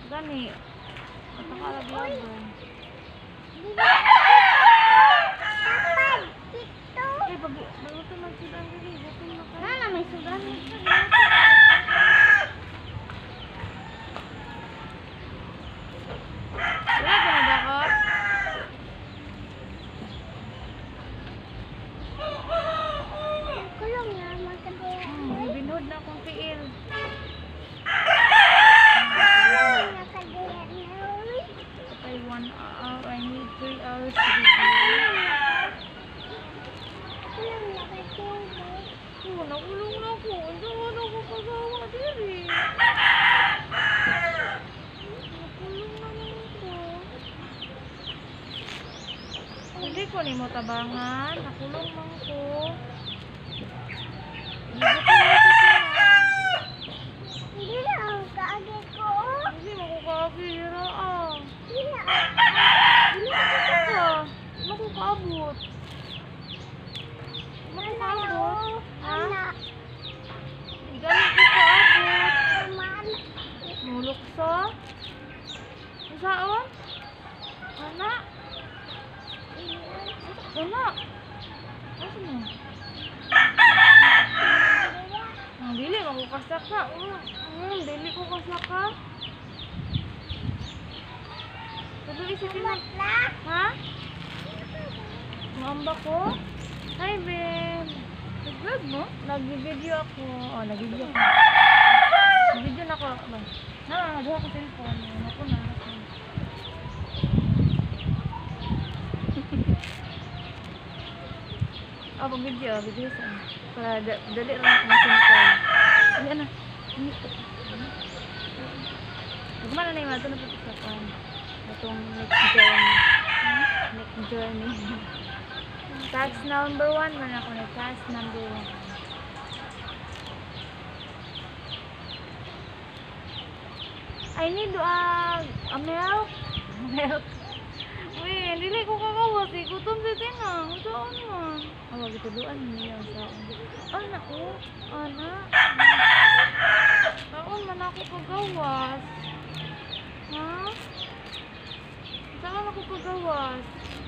Gani. Matakalaglagan. Dapat. Dito. Eh, baguto magsudan dili. Baguto na ka. Nana, may sugan. Wala ka na dakot? Kulong na, magkadaya. Binod na akong tiil. Kulong na, kadaya na. Patay 1 hour. I need 3 hours to be here. Kulong na, kadaya. Oh, nakulong na ako. Ano ako pagawa diri? Nakulong naman ako. Hindi ko ni mo tabangan. Nakulong man ko. Hindi na ang kaagay ko. Hindi mo ko kakira ah. Hindi na. Hindi mo ka. Hindi mo ko kaabot. Hindi mo ko kaabot. Ha? Anak. Galing ko kaabot. Aman. Mulukso? Isaon? Anak? Anak? Asa mo? Ang dili, makukasak ka. Dili ko kasak ka. Sabi isipin mo. Ha? Mamba ko? Hi, Ben. Nag-vlog mo? Nag-video ako. Oh, nag-video ako. Nag-video na ako. Nagawa ko cellphone. Ako na. Oh, pag-video. Video saan? Para dali rin ako masinipal. Hindi na. Gumana na yung mga ito na sa pan. Itong next journey. Next journey. Task number 1 man ako na. Task number 1. I need a milk. Milk. Uy, dili ko kakawas. Gutom sa tinang. Saan man? Wag ito doon niya. Saan? Anak ko. Anak. Saan man ako kagawas? Ha? Saan ako kagawas?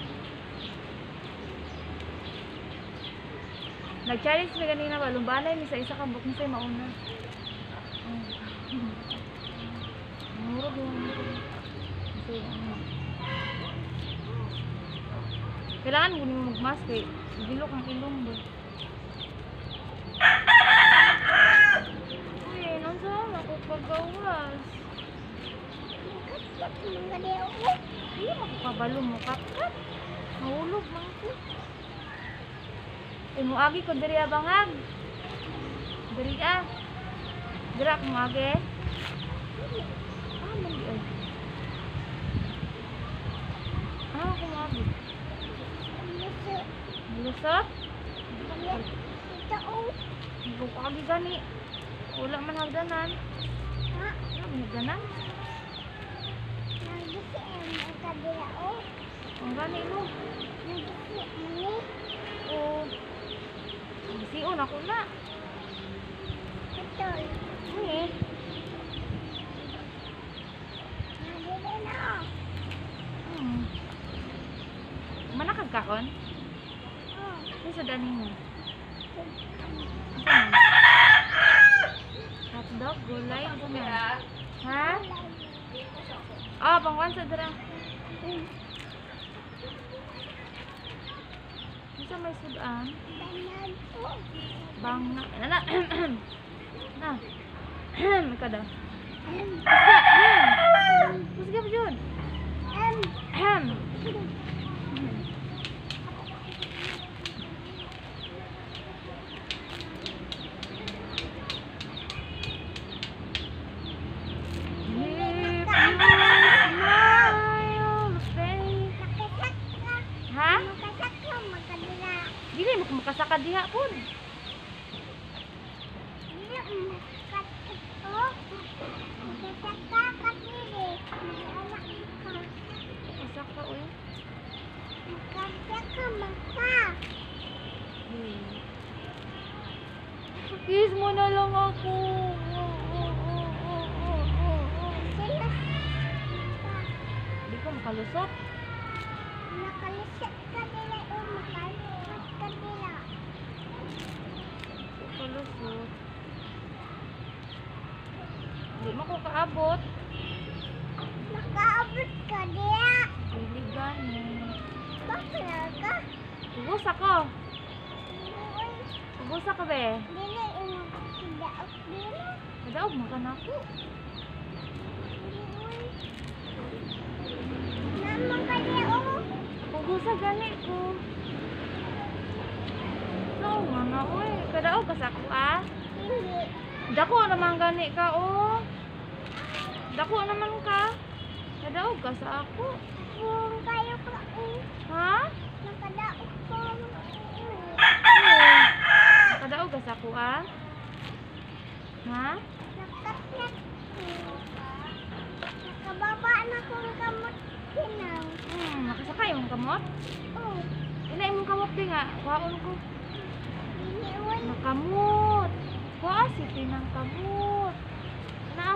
Nag-challenge na ganina ba? Lumbanay ni sa isa ka book ni sa'yo mauna. Murag yun. Kasi kailangan mo nyo mag-mask eh. Bilok ang ilong ba? Uy, nang saan ako paggawas? Hindi ako kabalo mo kapkat. Mahulog man ko. Eh, muagi ko diri abangag. Diri ah. Dira ko muagi. Ah, mali ay. Ah, ako muagi. Lusot? Hindi ko agi gani. Wala man hagdanan. Wala man hagdanan. Ang gani mo. Oo. Siyon ako na. Eh. Manakag kaon? Ano sa daning mo? Hotdog, gulay, ano na? Ha? Ah, pangwan sa dara. Ano may sudan? Bang na. Na. Na. Kada. Pusga pa jud. Ha? Dili mo makasaka diha pun. Kasaka uy. Kiss mo na lang ako. Makalusot. Nakalisat ka nila o makalusot ka nila. Makalusot. Hindi mo ko kaabot. Nakaabot ka nila. Dili gani. Bakit ka? Ubus ako. Ubus ako be. Dili ino daog dili. Kadaog mo ka na ako. Naman ka niya o. Ubus sa gani ko. No, mana oy. Kadaog ka sa ako ah. Dili. Dako naman gani ka oh. Dako naman ka. Kadaog ka sa ako. Kung kayo ka o. Ha? Nakadaog ko. Kadaog ka sa ako ah. Ha? Nakatnak. Nakababa na kong kamot kinang. Nakasakay mong kamot? Oh, Ila imong kamot di nga. Waon ko. dili uy. Nakamot. Waa si tinang kamot. Na.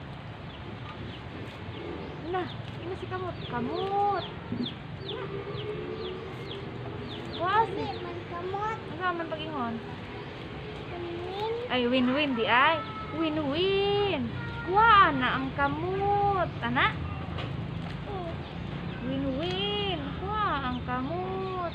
Na. Ina si kamot. Kamot. Waa si. Dili man kamot. Ano man pag-ingon? Kanin. Ay, win-win di ay. Win-win. Waa na ang kamot. Ana? Oh, Win-win. Waa ang kamot.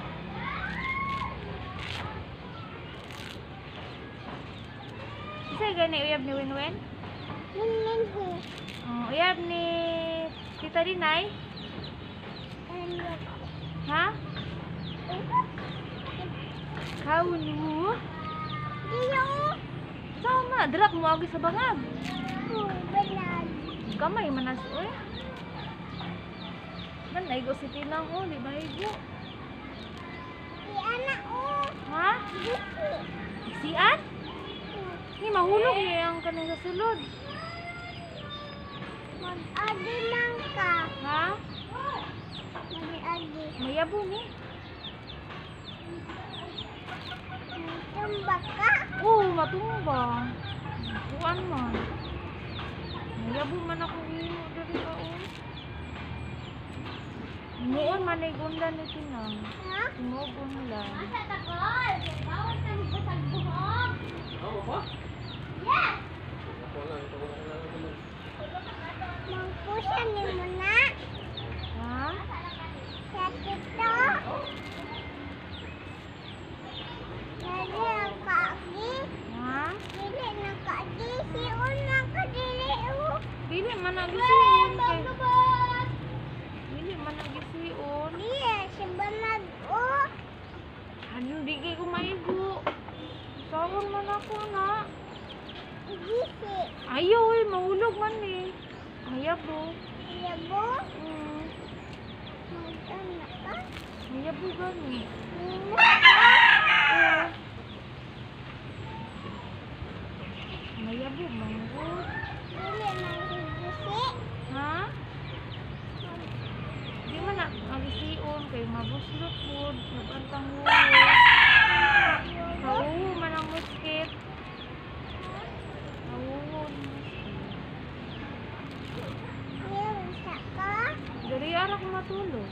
Isa gani uyab ni win-win? Nin ho. Uyab ni Tita Dinay? Ano? Ha? Kaunu? Iyo. Sama, drak mo agi sa bangag. Oh, banal. Kamay manas oy. Dan naigo si Tinang oh, di ba igo? Di anak o. Ha? Busi. Sian? Ni mahulog ni ang kanang sa sulod. Mag-adi lang ka. Ha? Mag-adi. Mayabo ni. Tumba ka. Oh, matumba. Kuan man. Mayabo man ako himo diri ka oh. Muon man ay gunda ni Tinang. Ha? Tumugon lang. Asa takol? Bawal ka ni basag buhok. Yes. Mangpusan ni mo na. Ha? Sa tito. Dali ang kaagi. Ha? Dili na kaagi. Siyon na ka dili o. Dili man nagisiun kay. Bagabag. Dili man nagisiun. Dili, si banag o. Ano di kay ko maigo. Sawon man ako na. Gisi. Ayaw eh, mahulog man eh. Mayabo. Yabo. Hmm. Mag-ana ka. Mayabo gani. Nino ka. Oh. Mayabo manggo. Dili na gisi. Ha? Di man na magisiun kay mabuslot pod. Nagantang ulo. Kauho man ang muskit. Kauho ang muskit. Nilsa ka. Dari ara ko matulog.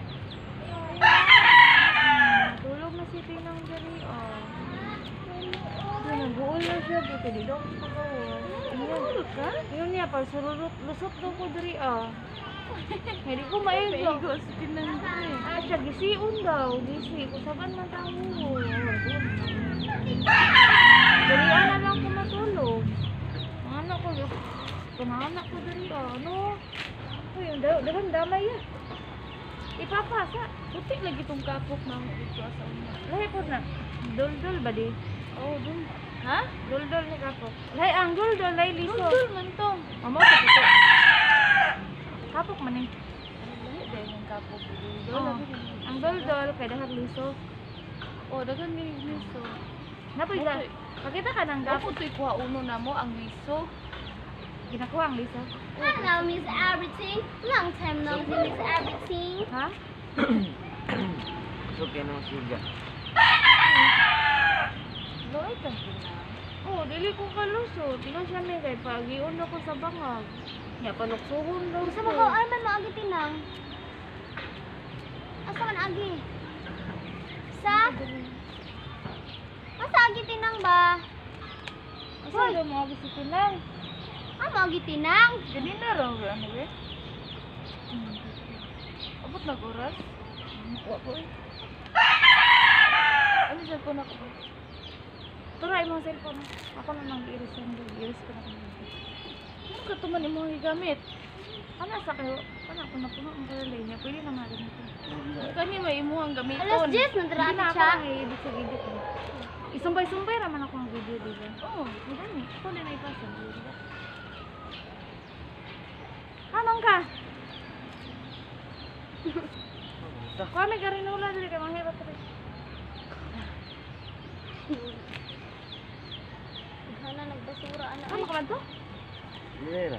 Matulog na si Tinang dari ah. Nag-uol na siya dito di daw ko pagawon. Nagulog ka? Yun niya pa sururot lusot daw ko dari ah. Hindi ko maigo. Si Tinang dari. Ah siya gisiun daw. Gisi ko saban man tawo. Dari ana lang ko matulog. Ang anak ko yun. Pananak ko dari ah. Ano? Uy, yung dagan damay ya. Ipapasa. Putik lagi itong kapok mga dito sa una. Lahi po na. Dol-dol ba di? Oh, dol. Ha? Dol-dol ni kapok. Lahi ang dol-dol, lahi liso. Dol-dol man to. Amo sa putik. Kapok man eh. Lahi dahil yung kapok. Dol-dol. Ang dol-dol, kaya dahat liso. Oh, dagan ni liso. Napoy ka. Pakita ka ng kapok. Ito'y kuha uno na mo ang liso. Ginakuha ang liso. Hello, Miss Everything. Long time no see, Miss Everything. Ha? So, kaya naman siga. Loy ka sila. Oh, dili ko kalusot. Tingnan siya may kay pagiun ako sa bangag. Nya paluksuhon daw. Sa mga arman mo ang gitinang. Asa man agi? Sa? Asa agi tinang ba? Asa na mo agi si Tinang? Amo agi tinang? Ganina raw ano eh? Abot na oras? Wa po eh. Ano cellphone ako ba? Turay mo ang cellphone. Ako na nang i-irisan. I-iris ko na kami. Ano ka tuman mo gamit? Ano sa kayo? Ano ako na puno ang kalay niya? Pwede na nga rin ito. Kani may imuhang gamiton. Alas 10 nandraan Hindi na siya. ako ang i-edit sa video ko. Isumbay-sumbay raman ako ang video, diba? Oo, madami. Ako na naipasa. Diba? Anong ka? Kuha may garinula dali kay mga hirap rin. Hana nagbasura ana. Ano ka ba to? Mira.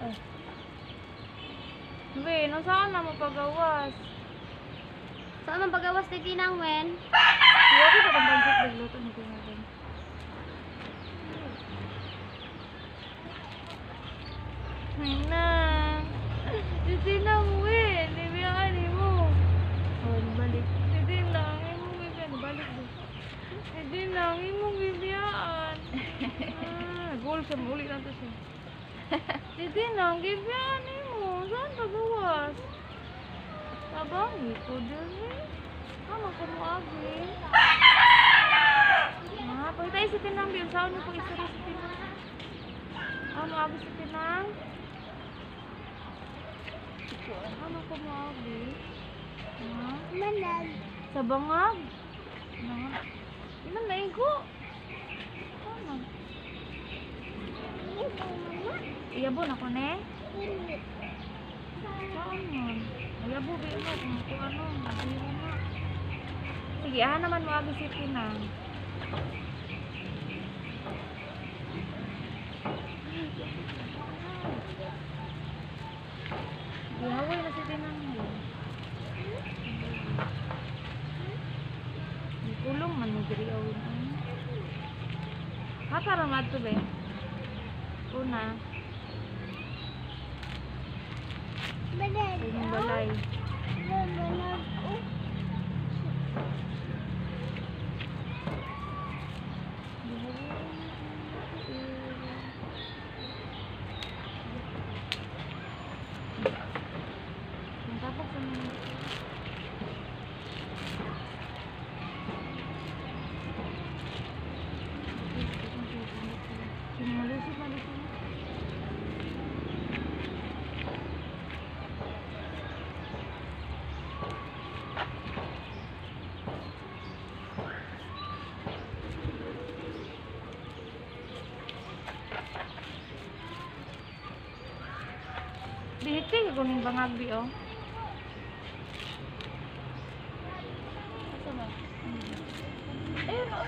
Be, nasaan na mo pagawas? Saan man pagawas ni tinang wen? Siya ko pa kang bansit nagluto ni Kuya Ben. Nang. Titinang wen, ibiyaan mo. Oh, balik. Titinang, imo bibiyaan, balik do. Titinang, imo bibiyaan. Goal sa muli na to siya. Titinang, bibiyaan mo. Saan pagawas? Tabangi ko dun eh. Ano ko mo agi? Pagkita si Tinang, biyon saan niyo po isara si Tinang? Ano agi si Tinang? Ano ko mo agi? Manag. Sa bangag? Ilan na igo? Ano? Iyabon ako ne? Saan man? Ayabo, biyo mo kung ano. Biyo na. Sige, naman mo agi si Tinang. Gihaway na si Tinang. Kulong man ni diri awin. Hata ra madto be. Una, Manag. yung balay. Manag. Yung tapos sa mga malusip. Dihiti ko ning bangagbi oh. Asa ba? Ayun oh.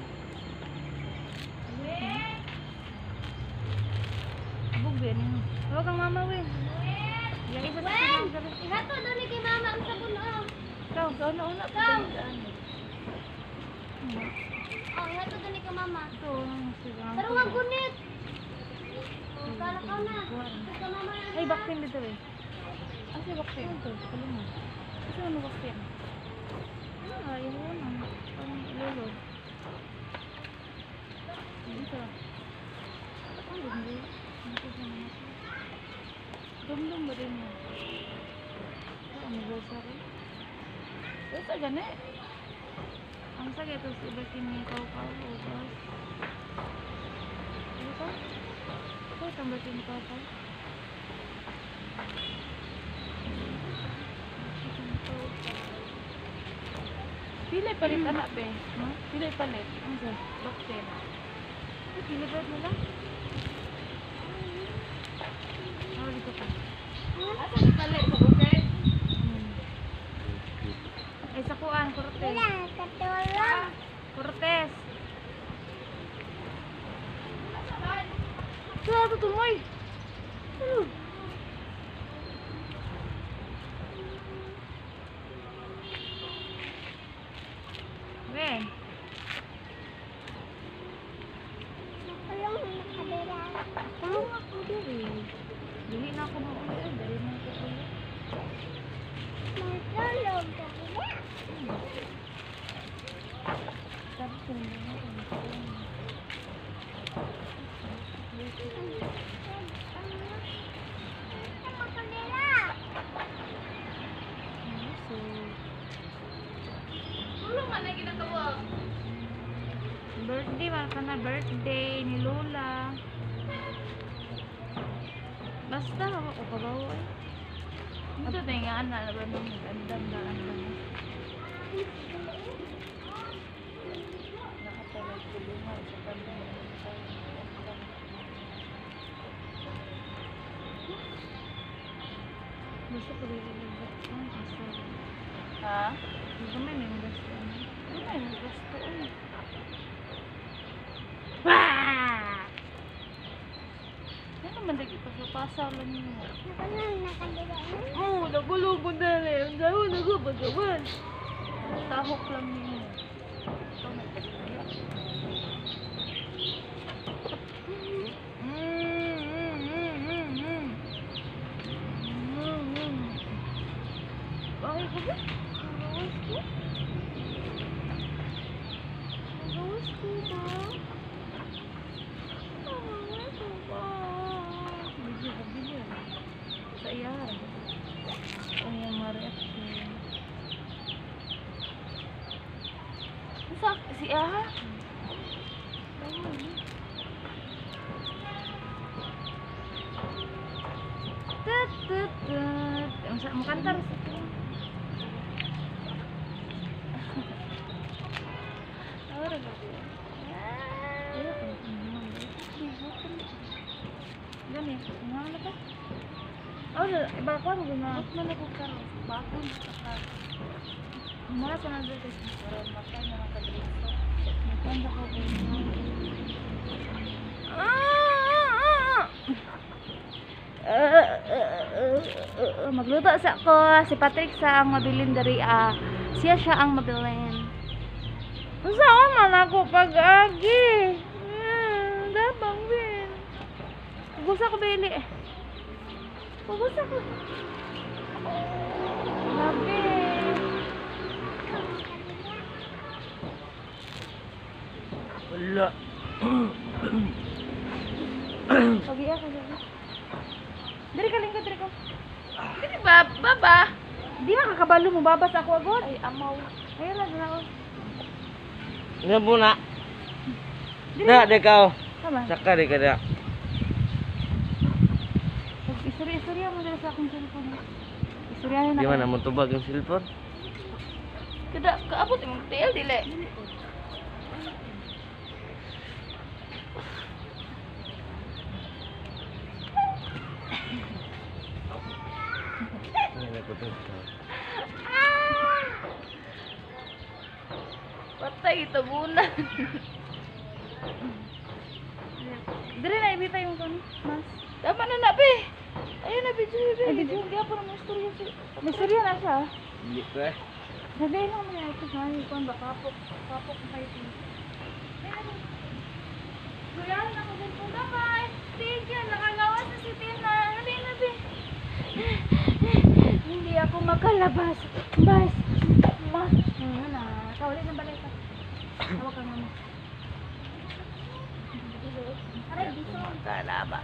Abog ba niyo? Huwag kang mama we. Yang isa sa Wen! pinang Ihato doon ni kay mama ang sabon oh. Ikaw, una pa Ikaw! Oh, ihato doon ni kay mama. Ito, sige. Pero wag gunit. Oh, kalakaw na. Ito mama na. Ay, baktin dito eh. Asa baktin? Ito, kalong mo. Asa ano baktin? Ah, yun na. Parang lolo. Ito. Ang hindi. Ito sa mga. Dumdum ba din mo? Ang grocery. Ito sa gani. Ang sa gato sa iba kini-kaw-kaw. Ubas. Ito? Ito, tambah kini-kaw-kaw. Pilay palit anak be. No? Pilay palit. Ano sa? Dokter. Pilay palit mo lang? Oh, dito ka. Asa ka palit sa bukay? Ay, sa kuan, Cortez. Wala, katulong. Cortez. Sa tutumoy. We. Tulong na kabila. Tulong ako diri. Dili na ako maulit. Dali na ako ulit. Magtulog ka. Sabi ko na. Birthday, ka na birthday ni Lola. Basta ako kabawa eh. Ito na yung anak na ba nung gandang daan ba na? Nakatalag kulungan sa pamilya. Gusto ko rin yung gusto. Ha? Gusto may gusto. May gusto. Wah! Ano man lagi pasal lang yun? Oo, nagulubo na rin. Ang gawin, nagubagawan. Tahok lang yun. Ito, nagpagkaya. Bakit ko ba? Nagawas ko ba? Sa iyan. Ang yung ma-reaction. Si Aha? Tut tut tut. Ang makanta rin sa ito. Ahora ba? Gani, kumala ka? Bakwan mo na. Bakit man ako karon? Bakwan ka. Mara sa nandun kasi karon makay na nakadrito. Magkanda ko ko. Magluto sa ako. Si Patrick sa ang mabilin dari. Siya ang mabilin. Saan man ako pag-agi? Dabang win. Gusto ko bili. Gusto ko. Labi. Wala. Pagi ako dito. Diri ka lingkod, diri ka. Diri ba, baba. Di makakabalo mo babas ako agad. Ay, amaw. Ayun lang ako. Nga muna. Da, dekaw. Tama. Saka di ka da. Istorya mo dito sa akong cellphone. Istoryahin na. Di man mo tubag yung cellphone? Kada kaabot imong TL dili. Patay tabunan. Dire na ibita yung kon, mas. Tama na na be. Ayun na video be. Ay video di ako na istorya si. May istorya na siya. Hindi ko eh. Sabihin mo na ito sa akin kon ba kapok kayo tin. Kuya, ako din po bye. Sige, nakagawas na si Tina. Habi na be. Hindi ako makalabas. Bas. Mas. Na. Kawali ng balay ka. Tawag ka naman. Aray, dito. Kalaba.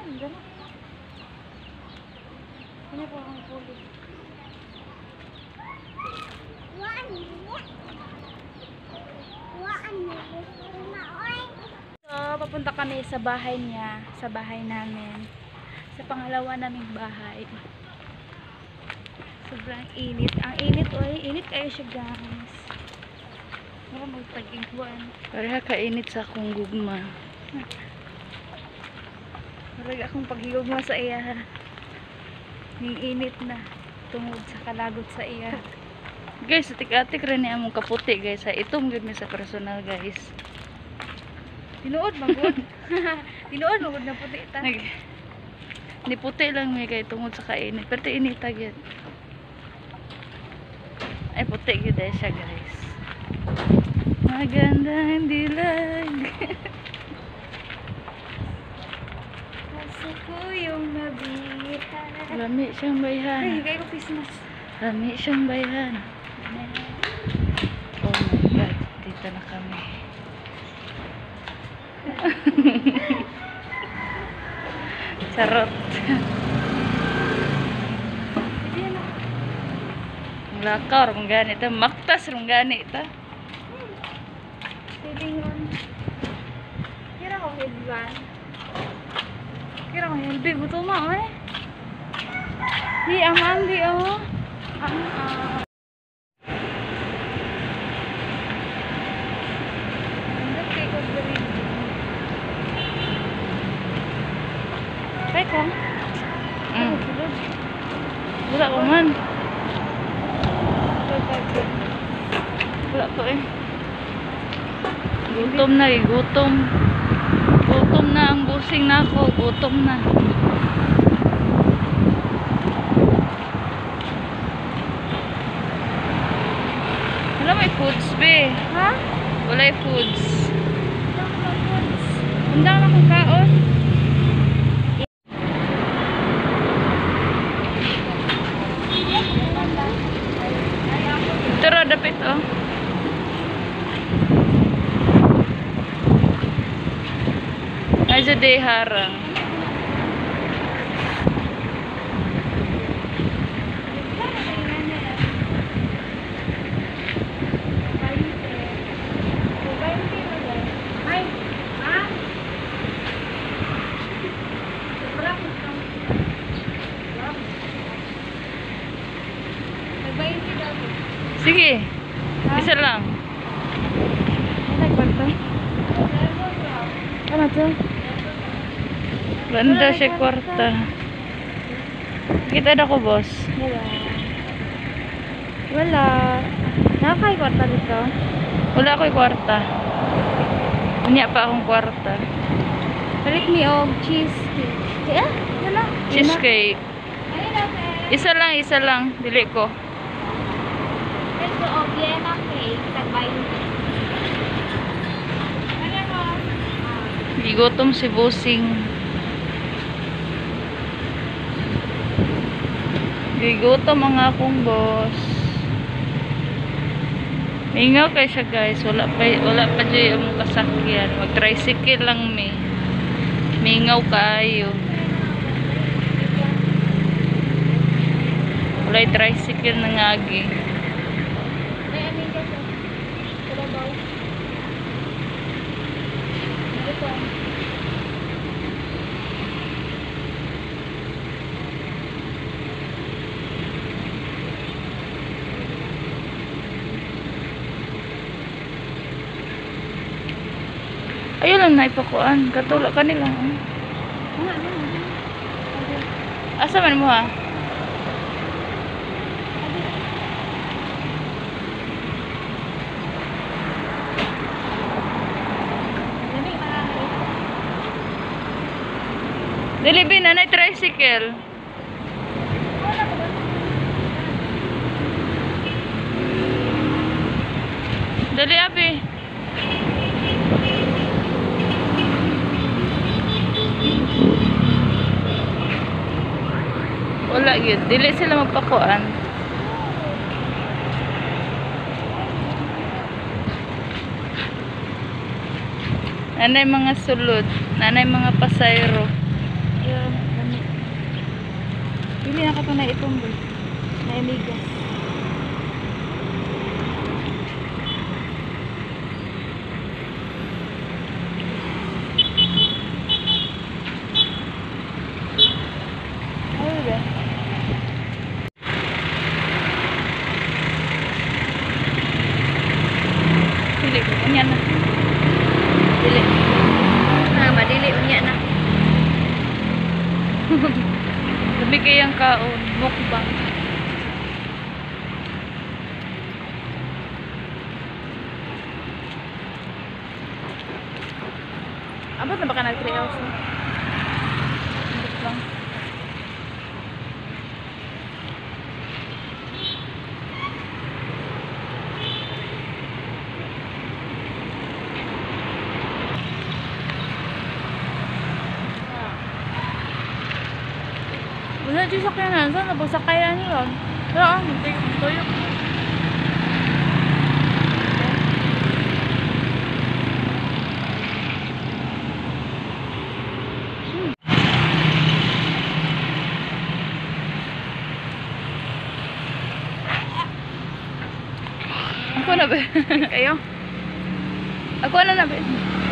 gano'n. Ano po ang puli? Waan niya. Waan niya. Oy. So, papunta kami sa bahay niya, sa bahay namin. Sa pangalawa naming bahay. Sobrang init. Ang init, oy. Init kayo siya, guys. Mara magtag-iguan. Pareha kainit sa akong gugma. Marag akong paghigugma sa iya. Yung init na. Tungod sa kalagot sa iya. Guys, atik-atik rin niya among kaputi guys. Ha, itom gud mi sa personal guys. Tinuod, magod. Tinuod, magod na puti ta. Ni puti lang mi kay tungod sa kainit. Pero init agad. Ay puti gud ay siya guys. Maganda ang dilag. Puso ko yung nabita. Lami siyang Ay, bayhan. kayo ko Christmas. Lami siyang bayhan. Oh my god, dito na kami. Charot. Ang lakaw, rung gani ita. Maktas, rung gani ita. Silingon. Kira ko headband. Kira ko headband. Buto mo, eh. Di, ang di, oh. Ang Ang kay ko galing. Teka. Mm. Wala ko man. Wala ko eh. Gutom na eh, gutom. Gutom na ang busing na ako, gutom na. Wala may foods be. Ha? Wala yung foods. Undang na kong kaon. Ito ra, dapit oh. Ay, sa day harang. Sige. Isa lang. Ano to? Ganda siya kwarta. Kita na ko, boss. Wala. Wala. Nakakay kwarta dito. Wala ko'y kwarta. Unya pa akong kwarta. Balik ni og cheesecake. Kaya? Wala. Cheesecake. Ayun na, Isa lang. Dili ko. Ito og yema cake. Tagbay. Ano mo? Gigutom si Busing. Gigutom ang akong boss. Mingaw kay siya guys. Wala pa dyan yung kasakyan. Mag-tricycle lang mi. Mingaw kaayo. Wala yung tricycle na ngagi. May amin ka sa kalabaw. Ito. Ayun lang na ipakuan. Katulak kanila. Asa man mo ha? Dili bin na tricycle. Dali abi. Wala yun. Dili sila magpakuan. Nanay mga sulod. Nanay mga pasayro. Pili na ka ito na itong na amigas. Ano ba? Dili ko unya na. Dili. Madili unya na. Labi kayang kaon, mukbang. Abot na baka nag 3 hours na? Mukbang. Wala dyan sa kayanan. Saan na pagsakayan nyo lang? Pero tuyok. Ako na ba? Kayo? Ako na ba?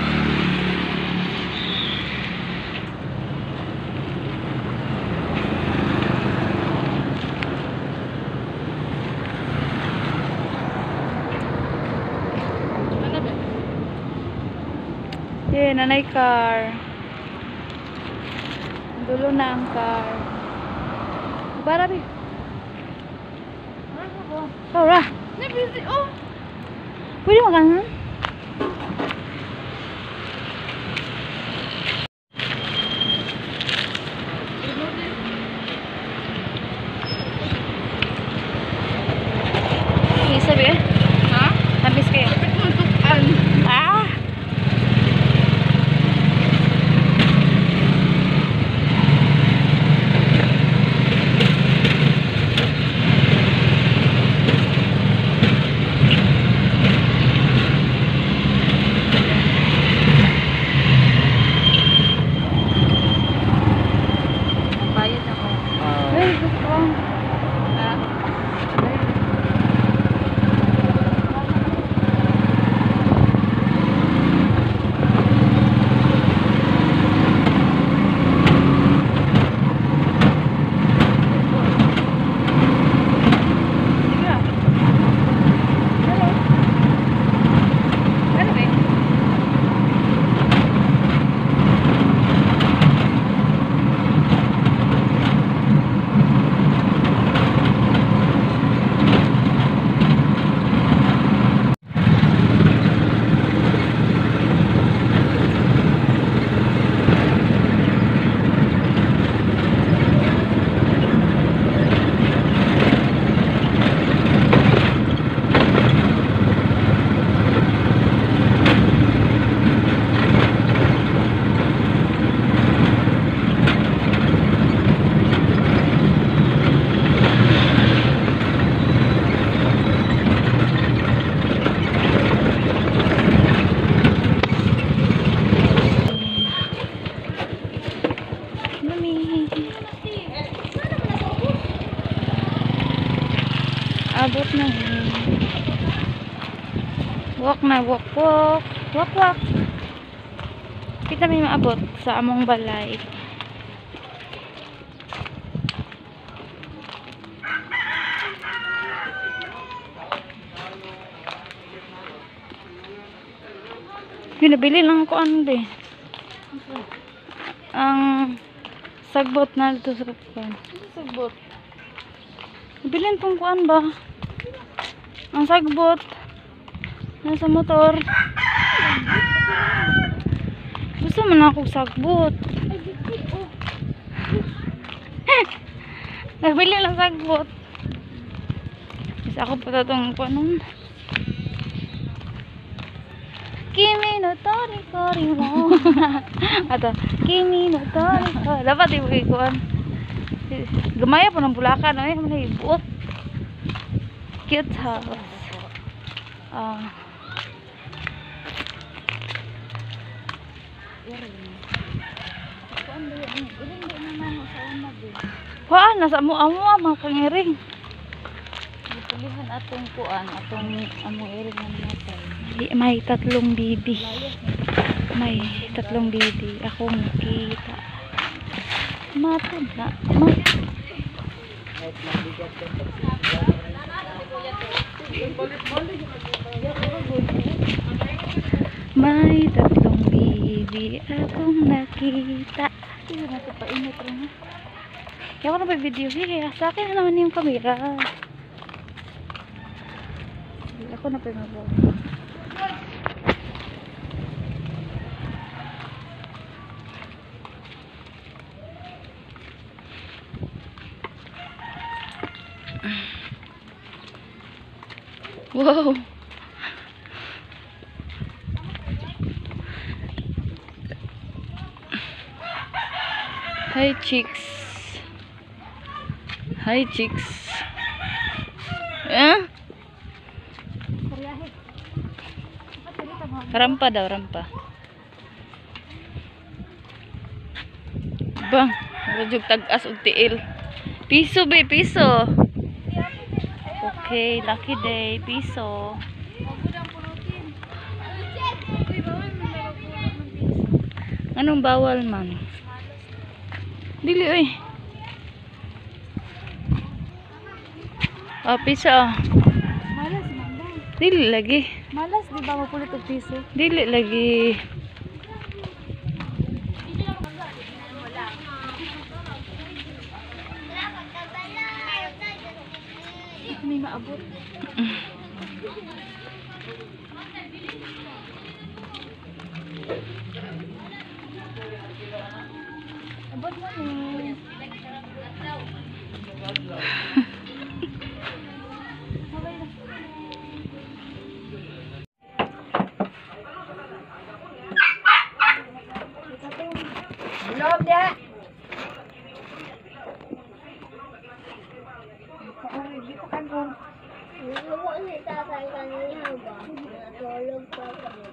Nanay car. Dulo na ang car. Para bi. Para. Nabisi, oh! Pwede makanan? Sabi eh? Ha? Nabis kayo? Tutukan. Ah! Bayad ako. Ay, gusto. Ha? Abot na. Walk na, walk, walk. Walk, walk. Kita may maabot sa among balay. Yun, nabili lang ako ano ba ang sagbot na dito sa kapan. Sagbot. Nabilin tong kuan ba? Ang sagbot. Nasa motor. Gusto man ako sagbot. Nabili lang sagbot. Isa ako pa itong kuan nun. Kimi no tori kori mo. Ato, kimi no tori kori. Dapat ibigay kuan. Gamaya po ng Bulacan, ay may buot. Cute house. Kuan ba yan? Kuan nasa mo mga kangiring. Pilihan atong kuan, atong among iring natin. May 3 bibi. May 3 bibi. Akong nakita. Matag na. May 3 bibi. Akong nakita. Hindi na ito painit rin. Kaya ko na pa video. Kaya sa akin na naman yung camera. Ako na pa yung mag-vlog. Wow. Hi chicks. Hi chicks. Eh? Rampa daw, rampa. Bang, rujug tag-as og tiil. Piso be, piso. Okay, lucky day, piso. Anong bawal man? Dili oy. Ah, piso. Malas, manday. Dili lagi. Malas, di ba mapulit og piso? Dili lagi. May maabot. Abot mo ni. Loob dia. Nakuha ni tatay kanina ba? Natulog pa kami.